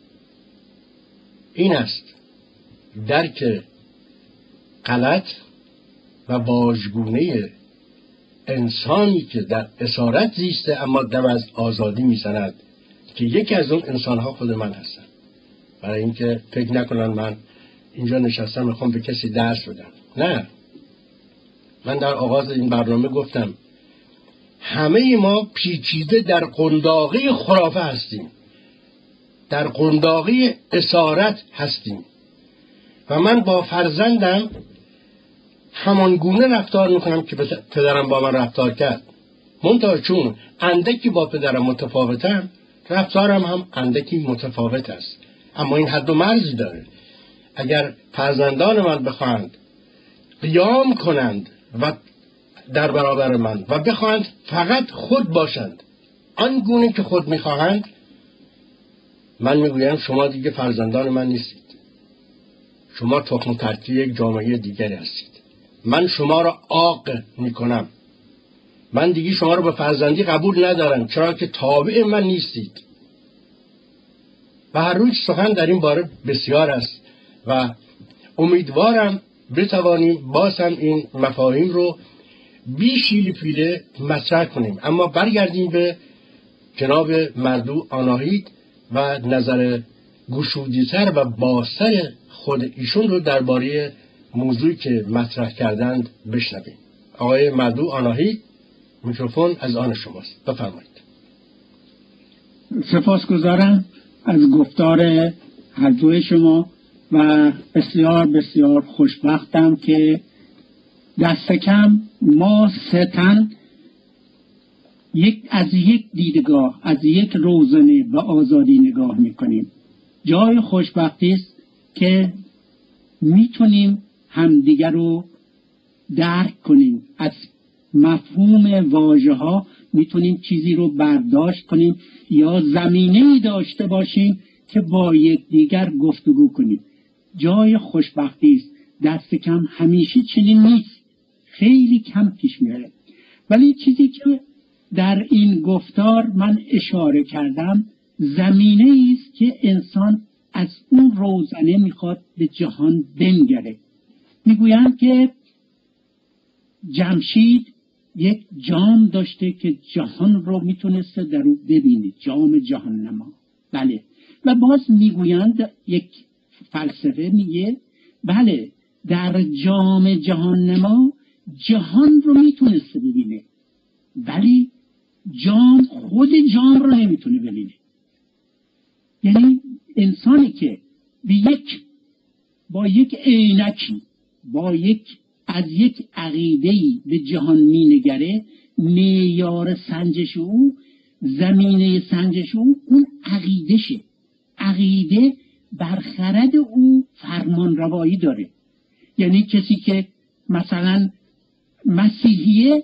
این است درک غلط و واژگونه انسانی که در اسارت زیسته اما دم از آزادی میزند که یکی از اون انسانها خود من هستم. برای اینکه فکر نکنن من اینجا نشستم میخوام به کسی درس بدم. نه، من در آغاز این برنامه گفتم همه ما پیچیده در قنداقه خرافه هستیم، در قنداقه اسارت هستیم و من با فرزندم همان گونه رفتار میکنم که پدرم با من رفتار کرد. منتها چون اندکی با پدرم متفاوتم رفتارم هم اندکی متفاوت است، اما این حد و مرزی داره. اگر فرزندان من بخواهند قیام کنند و در برابر من و بخواهند فقط خود باشند آنگونه که خود میخواهند، من میگویم شما دیگه فرزندان من نیستید، شما تخم ترکی یک جامعه دیگری هستید. من شما را عاق میکنم، من دیگه شما را به فرزندی قبول ندارم چرا که تابع من نیستید. و هر روز سخن در این باره بسیار است و امیدوارم بتوانیم باز هم این مفاهیم رو بی شیل پیله مطرح کنیم. اما برگردیم به جناب مردو آناهیت و نظر گشودی‌تر و بازتر خود ایشون رو درباره موضوعی که مطرح کردند بشنویم. آقای مردو آناهیت، میکروفون از آن شماست، بفرمایید. سپاسگزارم از گفتار هر دوی شما و بسیار بسیار خوشبختم که دست کم ما 3 تن از یک دیدگاه، از یک روزنه به آزادی نگاه میکنیم. جای خوشبختی است که میتونیم همدیگر رو درک کنیم، از مفهوم واژه ها میتونیم چیزی رو برداشت کنیم یا زمینه‌ای داشته باشیم که با یکدیگر گفتگو کنیم. جای خوشبختی است. دست کم همیشه چنین نیست، خیلی کم پیش میاره. ولی چیزی که در این گفتار من اشاره کردم زمینه‌ای است که انسان از اون روزنه میخواد به جهان بنگره. میگویند که جمشید یک جام داشته که جهان رو میتونسته در او ببینه، جام جهان نما. بله، و باز میگویند یک فلسفه میگه بله در جام جهان نما جهان رو میتونسته ببینه ولی خود جام رو نمیتونه ببینه. یعنی انسانی که با یک عینکی از یک عقیده‌ای به جهان مینگره، معیار سنجش او، زمینه سنجش او اون عقیده‌شه. عقیده بر خرد او فرمان روایی داره. یعنی کسی که مثلا مسیحیه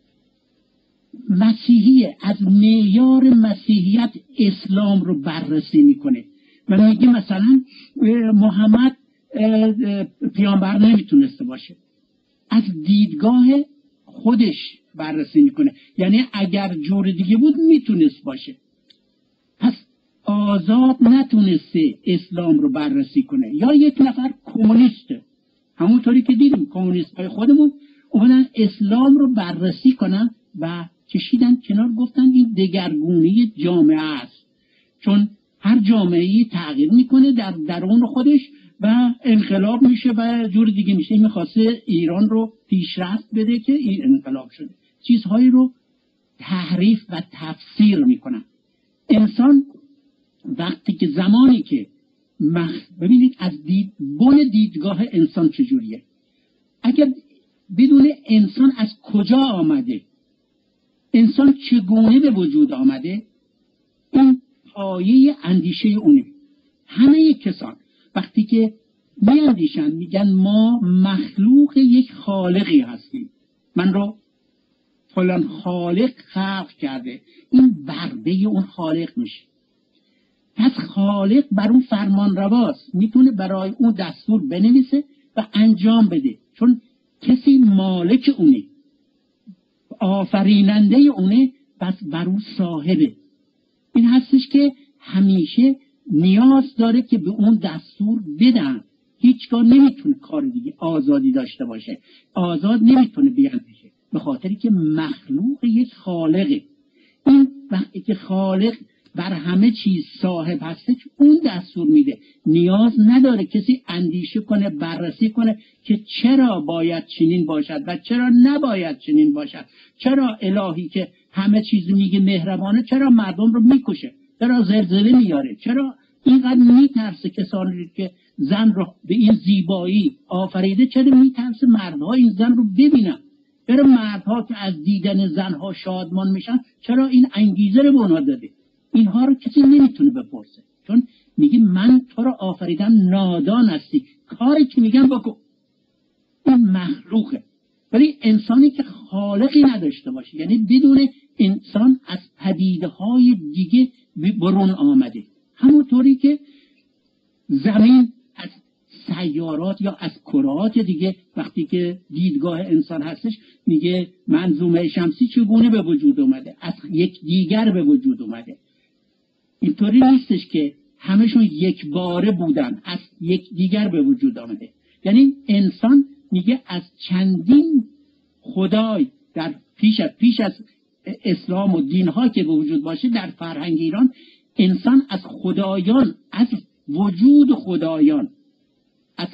از معیار مسیحیت اسلام رو بررسی میکنه و میگه مثلا محمد پیامبر نمیتونسته باشه. از دیدگاه خودش بررسی میکنه. یعنی اگر جور دیگه بود میتونست باشه. پس آزاد نتونسته اسلام رو بررسی کنه. یا یک نفر کمونیسته، همونطوری که دیدیم کمونیست های خودمون اومدن اسلام رو بررسی کنن و کشیدن کنار، گفتن این دگرگونی جامعه است، چون هر جامعه‌ای تغییر میکنه در درون خودش و انقلاب میشه و جور دیگه میشه. این میخواسته ایران رو پیشرفت بده که این انقلاب شده. چیزهایی رو تحریف و تفسیر میکنن. انسان وقتی که زمانی که ببینید از دیدگاه انسان چجوریه. اگر بدون انسان از کجا آمده، انسان چگونه به وجود آمده، این پایه اندیشه اونه. همه کسان وقتی که میاندیشن میگن ما مخلوق یک خالقی هستیم، من رو فلان خالق خلق کرده، این برده اون خالق میشه. پس خالق بر اون فرمان رواست، میتونه برای اون دستور بنویسه و انجام بده، چون کسی مالک اونه، آفریننده اونه، پس بر اون صاحبه. این هستش که همیشه نیاز داره که به اون دستور بدن. هیچگاه نمیتونه کار دیگه آزادی داشته باشه، آزاد نمیتونه بیاندیشه، به خاطری که مخلوق یک خالقه. این وقتی که خالق بر همه چیز صاحب هستش اون دستور میده، نیاز نداره کسی اندیشه کنه، بررسی کنه که چرا باید چنین باشد و چرا نباید چنین باشد. چرا الهی که همه چیز میگه مهربانه، چرا مردم رو میکشه، چرا زلزله میاره، چرا اینقدر میترسه کسانی که زن رو به این زیبایی آفریده، چرا میترسه مردها این زن رو ببینن، چرا مردها که از دیدن زنها شادمان میشن چرا این انگیزه رو به اونا داده. اینها رو کسی نمیتونه بپرسه، چون میگه من تو رو آفریدم، نادان هستی، کاری که میگم بکن. این مخلوقه. ولی انسانی که خالقی نداشته باشه، یعنی بدون انسان از پدیده‌های دیگه برون آمده، همونطوری که زمین از سیارات یا از کرات دیگه وقتی که دیدگاه انسان هستش میگه منظومه شمسی چگونه به وجود اومده، از یک دیگر به وجود اومده. اینطوری نیستش که همشون یک باره بودن، از یک دیگر به وجود آمده. یعنی انسان میگه از چندین خدای در پیش از اسلام و دینها که به وجود باشه در فرهنگ ایران، انسان از خدایان، از وجود خدایان، از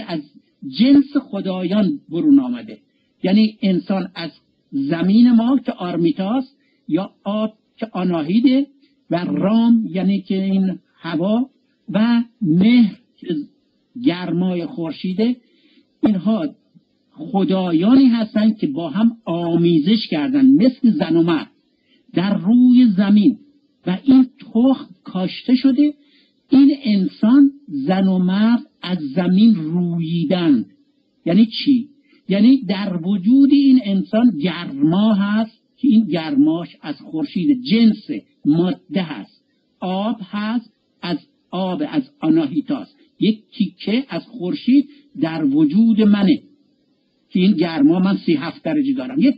جنس خدایان برون آمده. یعنی انسان از زمین ما که آرمیتاس یا آب که آناهیده و رام یعنی که این هوا و مهر که گرمای خورشیده، اینها خدایانی هستند که با هم آمیزش کردن مثل زن و مرد در روی زمین و این تخم کاشته شده. این انسان زن و مرد از زمین روییدن. یعنی چی؟ یعنی در وجود این انسان گرما هست که این گرماش از خورشید جنس ماده هست، آب هست از آب از آناهیتاس، یک تیکه از خورشید در وجود منه که این گرما من 37 درجه دارم، یک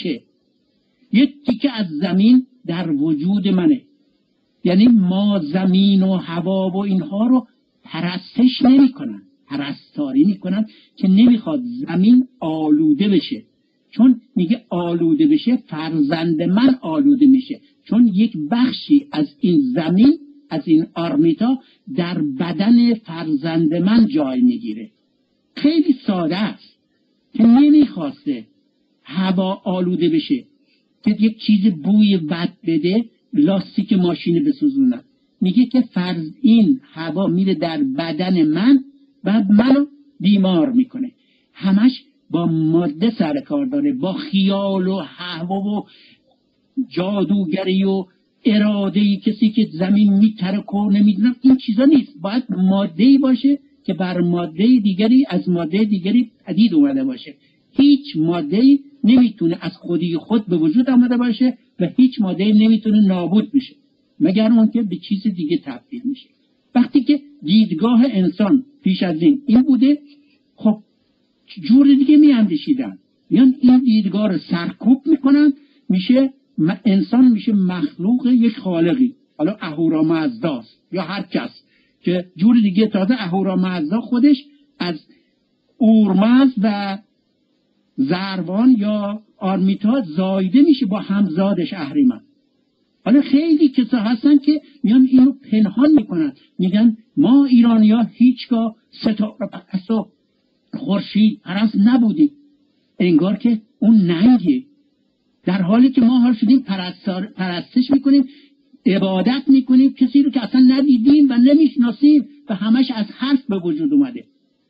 تیکه از زمین در وجود منه. یعنی ما زمین و هوا و اینها رو پرستش نمی کنن، پرستاری می کنن که نمیخواد زمین آلوده بشه، چون میگه آلوده بشه فرزند من آلوده میشه، چون یک بخشی از این زمین، از این آرمیتا در بدن فرزند من جای میگیره. خیلی ساده است که نمیخواسته هوا آلوده بشه که یک چیز بوی بد بده لاستیک ماشین بسوزونن. میگه که این هوا میره در بدن من و منو بیمار میکنه. همش با ماده سر کار داره، با خیال و هوا و جادوگری و ارادهی کسی که زمین میترکه و نمیدونم این چیزا نیست. باید مادهی باشه که بر ماده دیگری از ماده دیگری پدید اومده باشه. هیچ مادهی نمیتونه از خودی خود به وجود آمده باشه و هیچ مادهی نمیتونه نابود بشه مگر اون که به چیز دیگه تبدیل میشه. وقتی که دیدگاه انسان پیش از این بوده، خب جور دیگه میاندیشیدن. میان این دیدگاه رو سرکوب میکنن، میشه انسان میشه مخلوق یک خالقی، حالا اهورامزداست یا هر کس که جور دیگه. تازه اهورامزدا خودش از اورمزد و زربان یا آرمیتا زایده میشه با همزادش اهریمن. حالا خیلی کسا هستن که میان اینو پنهان میکنن، میگن ما ایرانی‌ها هیچگاه ستاره پرست و خورشید پرست نبودیم، انگار که اون ننگه، در حالی که ما حال شدیم پرستش میکنیم، عبادت میکنیم کسی رو که اصلا ندیدیم و نمیشناسیم و همش از حرف به وجود اومده.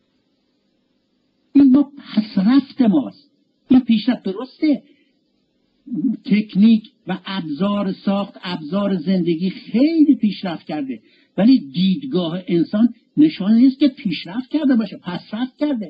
این ما پسرفت ماست. این پیشرفت درسته، تکنیک و ابزار ساخت، ابزار زندگی خیلی پیشرفت کرده، ولی دیدگاه انسان نشان نیست که پیشرفت کرده باشه، پسرفت کرده.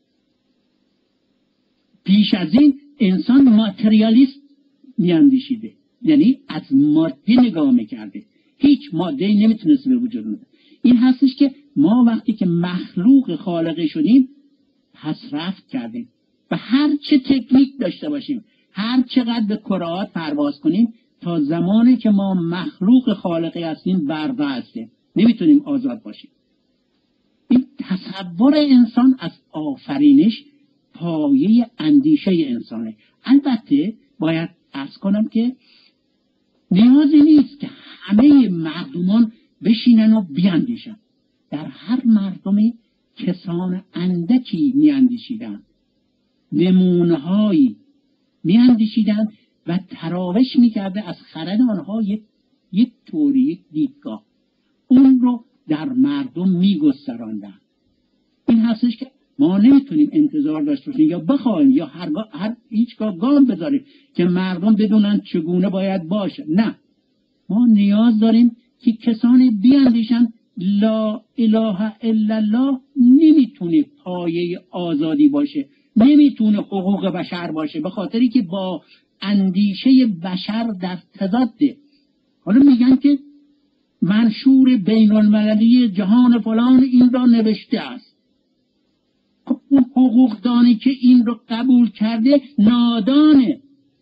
پیش از این انسان ماتریالیست میاندیشیده، یعنی از ماده نگاه میکرده، هیچ ماده‌ای نمیتونست به وجود بیاد. این هستش که ما وقتی که مخلوق خالقی شدیم پسرفت کردیم و هر چه تکنیک داشته باشیم، هر چقدر به کرات پرواز کنیم، تا زمانی که ما مخلوق خالقی هستیم برده هستیم، نمیتونیم آزاد باشیم. این تصور انسان از آفرینش پایه اندیشه انسانه. البته باید عرض کنم که نیازی نیست که همه مردمان بشینن و بیاندیشن. در هر مردمی کسان اندکی میاندیشیدن، نمونه‌هایی میاندیشیدن و تراوش میکرده از خرد آنها یک طوری، یک دیدگاه، اون رو در مردم میگستراندن. این هستش که ما نمیتونیم انتظار داشته باشیم یا بخوایم یا هیچگاه گام بذاریم که مردم بدونن چگونه باید باشه. نه، ما نیاز داریم که کسانی بیاندیشن لا اله الا الله نمیتونه پایه آزادی باشه، نمیتونه حقوق بشر باشه، به خاطری که با اندیشه بشر در تضاده. حالا میگن که منشور بین المللی جهان فلان این را نوشته است. خب اون حقوقدانی که این رو قبول کرده نادانه،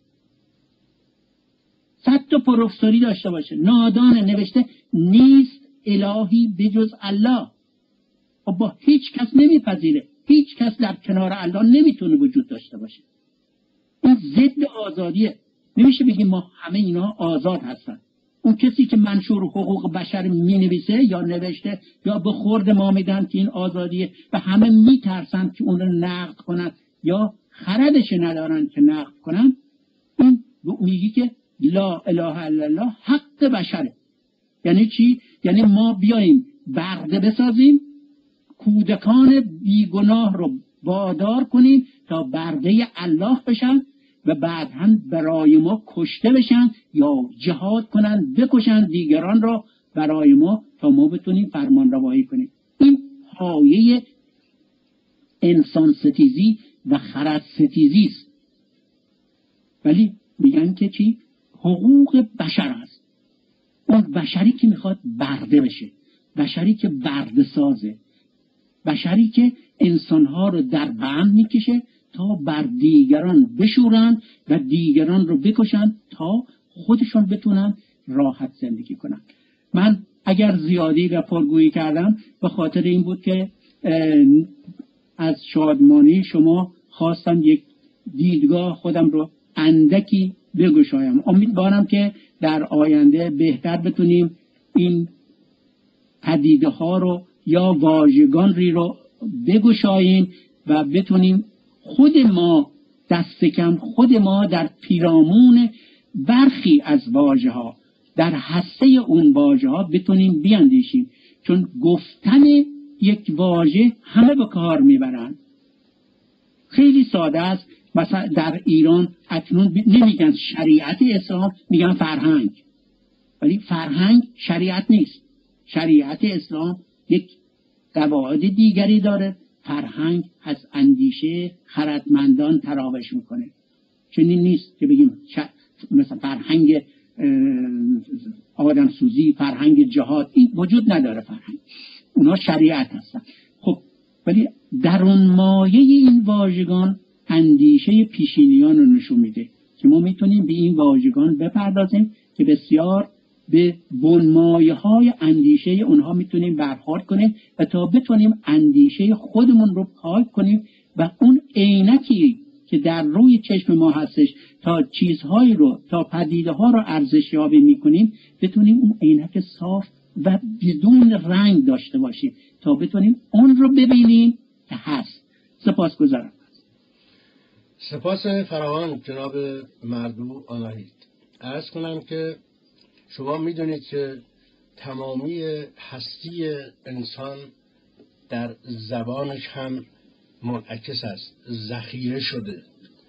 100 تا پروفسوری داشته باشه، نادانه، نوشته نیست الهی بجز الله. و با هیچ کس نمیپذیره، هیچ کس در کنار الله نمیتونه وجود داشته باشه. این ضد آزادیه. نمیشه بگیم ما همه اینا آزاد هستن. اون کسی که منشور حقوق بشر مینویسه یا نوشته یا به خورد ما میدن که این آزادیه و همه میترسن که اون رو نقد کنن یا خردش ندارن که نقد کنن، این میگی که لا اله الا الله حق بشره. یعنی چی؟ یعنی ما بیاییم برده بسازیم، کودکان بیگناه رو وادار کنیم تا برده الله بشن و بعد هم برای ما کشته بشن یا جهاد کنن، بکشن دیگران را برای ما تا ما بتونیم فرمان روایی کنیم. این پایه انسان ستیزی و خرد ستیزی است. ولی میگن که چی؟ حقوق بشر است. اون بشری که میخواد برده بشه، بشری که برده سازه، بشری که انسانها رو در بند میکشه تا بر دیگران بشورن و دیگران رو بکشن تا خودشون بتونن راحت زندگی کنن. من اگر زیادی و پرگویی کردم به خاطر این بود که از شادمانی شما خواستم یک دیدگاه خودم رو اندکی بگشایم. امیدوارم که در آینده بهتر بتونیم این پدیده ها رو یا واژگانی رو بگشاییم و بتونیم خود ما دست کم خود ما در پیرامون برخی از واژه ها، در هسته اون واژه ها بتونیم بیاندیشیم. چون گفتن یک واژه همه به کار میبرن. خیلی ساده است. مثلا در ایران اکنون نمیگن شریعت اسلام، میگن فرهنگ. ولی فرهنگ شریعت نیست. شریعت اسلام یک قواعد دیگری داره. فرهنگ از اندیشه خردمندان تراوش میکنه. چنین نیست که بگیم مثلا فرهنگ آدم سوزی، فرهنگ جهاد، این وجود نداره. فرهنگ اونا شریعت هستن. خب ولی درون مایه این واژگان اندیشه پیشینیان رو نشون میده که ما میتونیم به این واژگان بپردازیم که بسیار به بنمایه‌های اندیشه اونها میتونیم برخورد کنیم و تا بتونیم اندیشه خودمون رو پاک کنیم و اون عینکی که در روی چشم ما هستش تا چیزهایی رو، تا پدیده ها رو ارزشیابی میکنیم، بتونیم اون عینک صاف و بدون رنگ داشته باشیم تا بتونیم اون رو ببینیم که هست. سپاسگزارم. سپاس فراوان جناب مردو آناهیت. عرض کنم که شما میدونید که تمامی هستی انسان در زبانش هم منعکس است، ذخیره شده.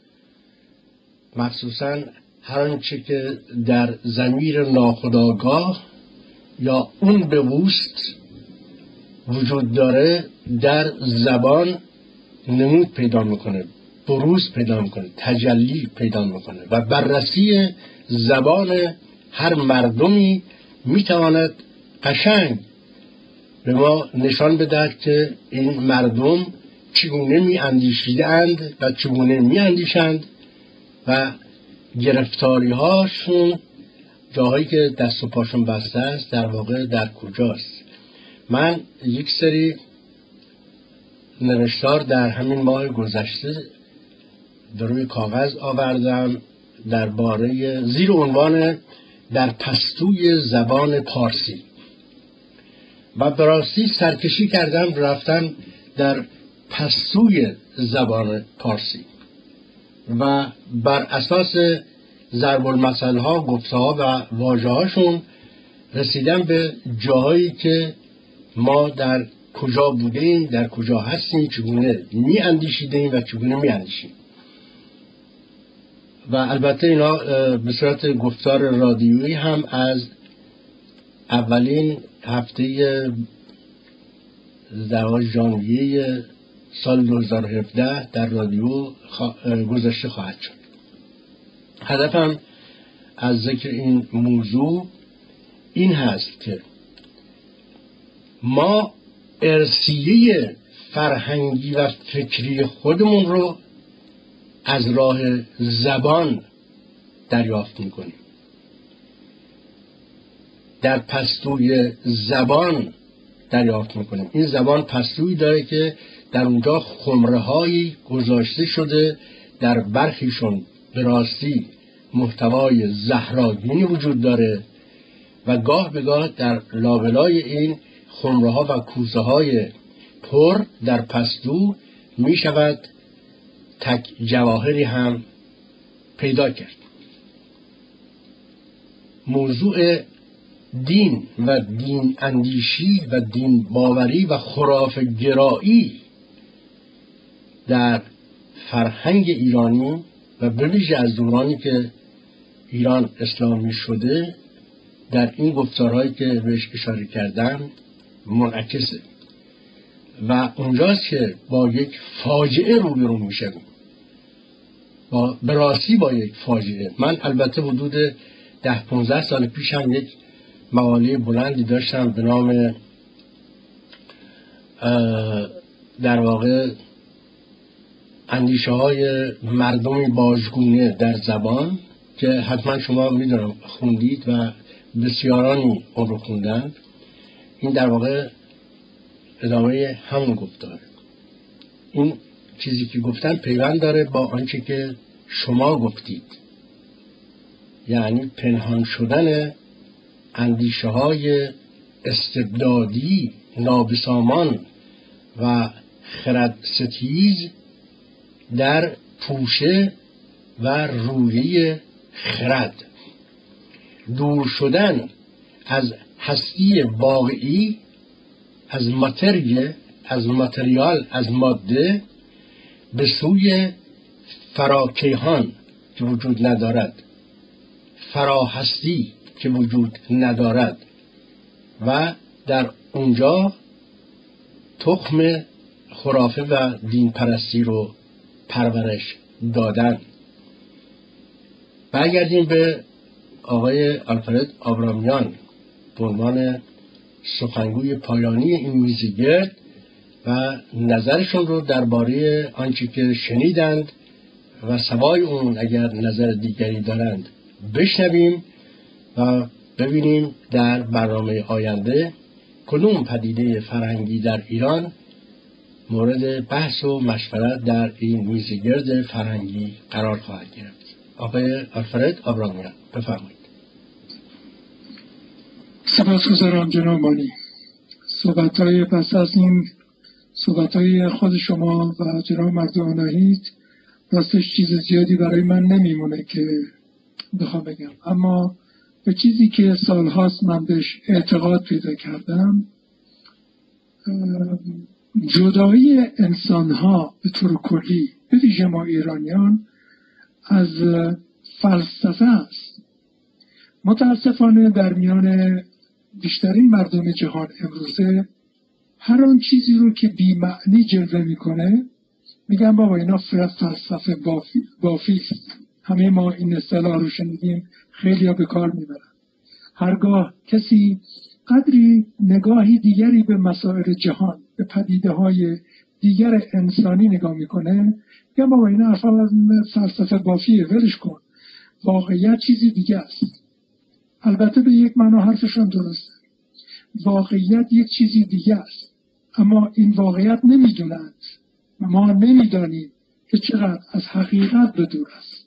مخصوصا هر آنچه که در ضمیر ناخودآگاه یا اون به وسط وجود داره در زبان نمود پیدا میکنه، بروز پیدا میکنه، تجلی پیدا میکنه و بررسی زبان هر مردمی میتواند قشنگ به ما نشان بدهد که این مردم چگونه میاندیشیدند و چگونه میاندیشند و گرفتاری هاشون، جاهایی که دست و پاشون بسته است، در واقع در کجاست. من یک سری نوشتار در همین ماه گذشته در روی کاغذ آوردم درباره زیر عنوان در پستوی زبان پارسی و به راستی سرکشی کردم، رفتم در پستوی زبان پارسی و بر اساس ضرب المثل ها، گفته ها و واژه هاشون رسیدم به جاهایی که ما در کجا بودیم، در کجا هستیم، چگونه می اندیشیدیم و چگونه می اندیشیم. و البته اینا به صورت گفتار رادیویی هم از اولین هفته ژانویه سال 2017 در رادیو گذاشته خواهد شد. هدفم از ذکر این موضوع این هست که ما ارثیه فرهنگی و فکری خودمون رو از راه زبان دریافت میکنیم. در پستوی زبان دریافت میکنیم. این زبان پستویی داره که در اونجا خمره هایی گذاشته شده، در برخیشون به راستی محتوای زهرآگینی وجود داره و گاه به گاه در لابلای این خمره ها و کوزه های پر در پستو می شود تک جواهری هم پیدا کرد. موضوع دین و دین اندیشی و دین باوری و خرافه گرایی در فرهنگ ایرانی و به ویژه از دورانی که ایران اسلامی شده در این گفتارهایی که بهش اشاره کردم منعکسه و اونجاست که با یک فاجعه روبرو میشیم. به راستی با یک فاجعه. من البته حدود 10-15 سال پیش هم یک مقاله بلندی داشتم به نام در واقع اندیشه های مردمی باژگونه در زبان که حتما شما میدونم خوندید و بسیارانی اون رو خوندن. این در واقع ادامه همون گفتاره. این چیزی که گفتن پیوند داره با آنچه که شما گفتید، یعنی پنهان شدن اندیشه های استبدادی، نابسامان و خرد ستیز در پوشه و رویه خرد، دور شدن از هستی واقعی، از ماتریه، از ماتریال، از ماده به سوی فراکیهان که وجود ندارد، فراهستی که وجود ندارد و در اونجا تخم خرافه و دین پرستی رو پرورش دادن. برگردیم به آقای آلفرد آبرامیان به عنوان سخنگوی پایانی این میزگرد و نظرشون رو درباره آنچه که شنیدند و سوای اون اگر نظر دیگری دارند بشنویم و ببینیم در برنامه آینده کدوم پدیده فرهنگی در ایران مورد بحث و مشورت در این میزگرد فرهنگی قرار خواهد گرفت. آقای آلفرد آبرامیان، بفرمایید. سپاسگزارم جناب مانی. صحبت‌های پس از این صحبت‌های خود شما و جناب مردواناهید راستش چیز زیادی برای من نمیمونه که بخوام بگم، اما به چیزی که سالهاست من بهش اعتقاد پیدا کردم، جدایی انسان‌ها به طور کلی به ویژه ما ایرانیان از فلسفه است. متاسفانه در میان بیشترین مردم جهان امروزه هر آن چیزی رو که بی معنی جلوه میکنه میگن بابا اینا فلسفه بافیست. همه ما این اصطلاح رو شنیدیم، خیلی ها به کار میبرن. هرگاه کسی قدری نگاهی دیگری به مسائل جهان، به پدیده های دیگر انسانی نگاه میکنه، میگن بابا اینا فلسفه بافیه، ولش کن، واقعیت چیزی دیگه است. البته به یک معنا حرفشون درسته، واقعیت یک چیزی دیگه است، اما این واقعیت نمیدونند و ما نمیدانیم که چقدر از حقیقت به دور است.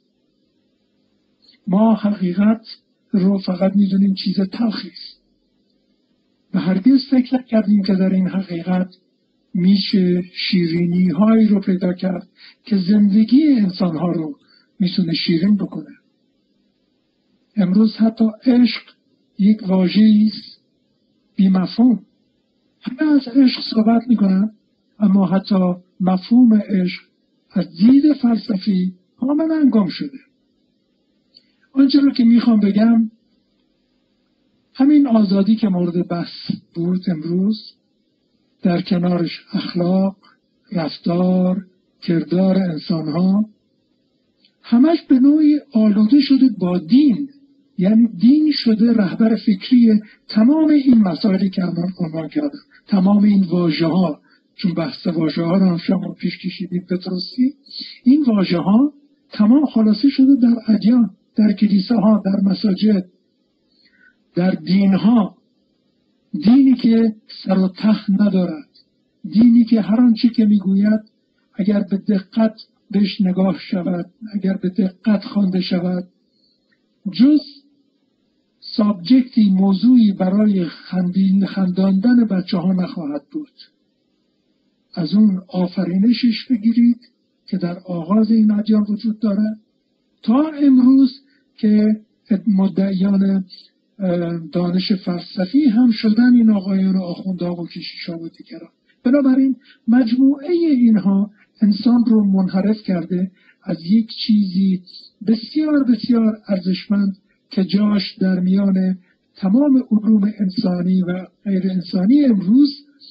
ما حقیقت رو فقط میدونیم چیز تلخی است و هرگز فکر نکردیم که در این حقیقت میشه شیرینی هایی رو پیدا کرد که زندگی انسان ها رو میتونه شیرین بکنه. امروز حتی عشق یک واژه‌ای است بی مفهوم. همه از عشق صحبت میکنن، اما حتی مفهوم عشق از دید فلسفی کاملا گم شده. آنچه رو که میخوام بگم، همین آزادی که مورد بحث بود امروز، در کنارش اخلاق، رفتار، کردار انسانها، همش به نوعی آلوده شده با دین. یعنی دین شده رهبر فکری تمام این مسائلی که عنوان کردم، تمام این واژه ها. چون بحث واژه ها رو هم شما پیش کشیدید به درستی، این واژه ها تمام خلاصه شده در ادیان، در کلیساها، در مساجد، در دین ها. دینی که سر و ته ندارد، دینی که هر آنچه که میگوید اگر به دقت بهش نگاه شود، اگر به دقت خوانده شود، جز سابجکتی، موضوعی برای خنداندن بچه ها نخواهد بود. از اون آفرینشش بگیرید که در آغاز این ادیان وجود دارد تا امروز که مدعیان دانش فلسفی هم شدن این آقایان آخوندها و کشیشا و دیگران. بنابراین مجموعه اینها انسان رو منحرف کرده از یک چیزی بسیار بسیار ارزشمند که جاش در میان تمام علوم انسانی و غیر انسانی امروز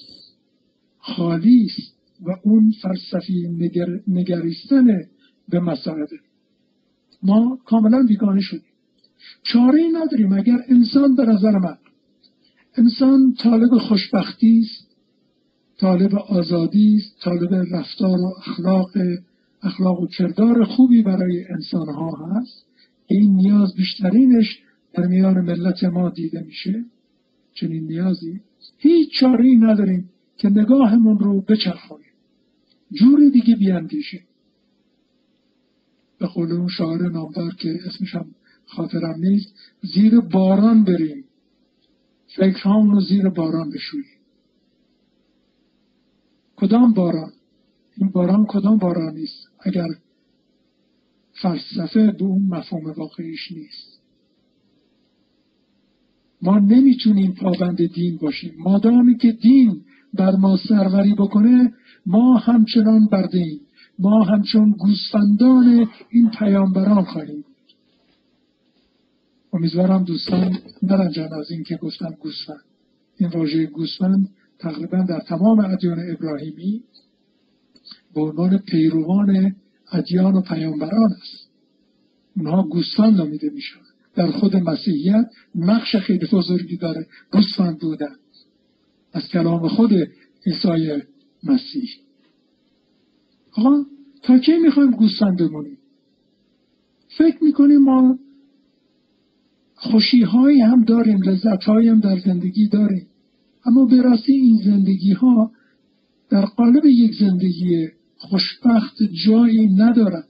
خالی است و اون فلسفی نگریستن به مسائل. ما کاملا بیگانه شدیم، چاره‌ای نداریم. اگر انسان، به نظر من انسان طالب خوشبختی است، طالب آزادی است، طالب رفتار و اخلاق و کردار خوبی برای انسانها هست، این نیاز بیشترینش در میان ملت ما دیده میشه، چنین نیازی هیچ چاره‌ای نداریم که نگاهمون رو بچرخونیم، جور دیگه بیاندیشیم. به قول اون شاعر نامدار که اسمش هم خاطرم نیست، زیر باران بریم، فکرهامون رو زیر باران بشوییم. کدام باران؟ این باران کدام باران نیست اگر فلسفه به اون مفهوم واقعیش نیست. ما نمیتونیم پابند دین باشیم. مادامی که دین بر ما سروری بکنه، ما همچنان برده‌ایم، ما همچون گوسفندان این پیامبران خواهیم بود. امیدوارم دوستان نرنجن از این که گفتم گوسفند. این واژه گوسفند تقریبا در تمام ادیان ابراهیمی به عنوان پیروان ادیان و پیامبران است. اونها گوسفند نامیده میشن. در خود مسیحیت نقش خیلی بزرگی داره گوسفند بودن، از کلام خود عیسی مسیح. آقا تا کی میخوایم گوسفند بمونیم؟ فکر میکنیم ما خوشی‌هایی هم داریم، لذت‌هایی هم در زندگی داریم، اما به راستی این زندگی‌ها در قالب یک زندگی خوشبخت جایی ندارند.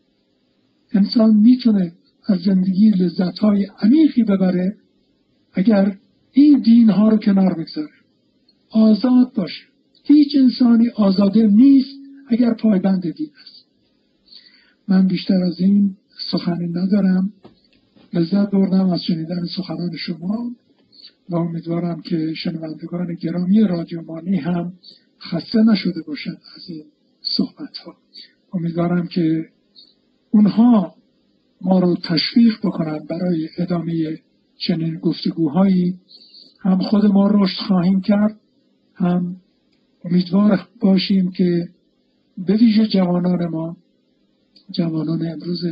انسان میتونه از زندگی لذت‌های عمیقی ببره اگر این دین‌ها رو کنار بگذاره، آزاد باشه. هیچ انسانی آزاده نیست اگر پایبند دین است. من بیشتر از این سخنی ندارم. لذت بردم از شنیدن سخنان شما و امیدوارم که شنوندگان گرامی رادیو مانی هم خسته نشده باشند از این صحبت‌ها. امیدوارم که اونها ما رو تشویق بکنند برای ادامه چنین گفتگوهایی. هم خود ما رشد خواهیم کرد، هم امیدوار باشیم که به ویژه جوانان ما، جوانان امروز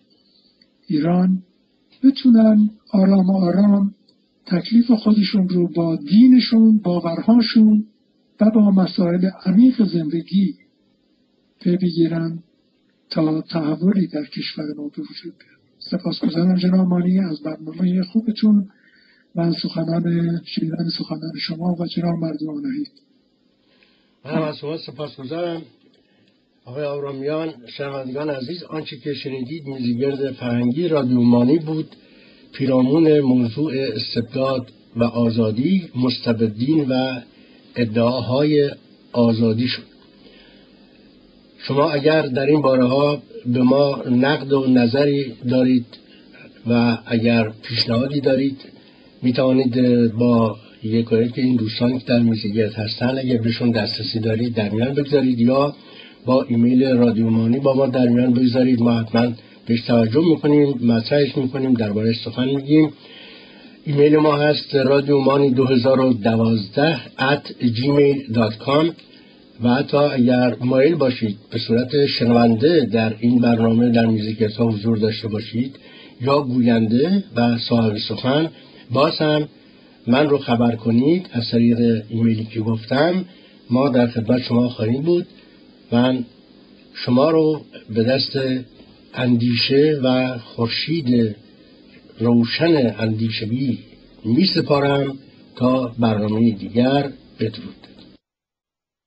ایران، بتونن آرام آرام تکلیف خودشون رو با دینشون، باورهاشون و با مسائل عمیق زندگی پی بگیرن تا تحولی در کشور ما به وجود بیاد. سپاسگزارم جناب مانی از برنامه خوبتون و شنیدن سخنان شما و جناب مردوانهی. منم از شما سپاسگزارم آقای آبرامیان. شنوندگان عزیز، آنچه که شنیدید میزگرد فرهنگی رادیو مانی بود، پیرامون موضوع استبداد و آزادی، مستبدین و ادعاهای آزادی شد. شما اگر در این باره‌ها به ما نقد و نظری دارید و اگر پیشنهادی دارید، میتوانید با یکایک این دوستانی که در میزگرد هستن اگر بهشون دسترسی دارید در میان بگذارید، یا با ایمیل رادیو مانی با ما در میان بگذارید. ما حتما بهش توجه میکنیم، مطرحش میکنیم، درباره‌اش سخن میگیم. ایمیل ما هست radiomani2012@gmail.com و حتی اگر مایل باشید به صورت شنونده در این برنامه در میزگردها حضور داشته باشید یا گوینده و صاحب سخن، باز هم من رو خبر کنید از طریق ایمیلی که گفتم. ما در خدمت شما خواهیم بود. من شما رو به دست اندیشه و خورشید روشن اندیشگی می سپارم تا برنامه دیگر. بدرود.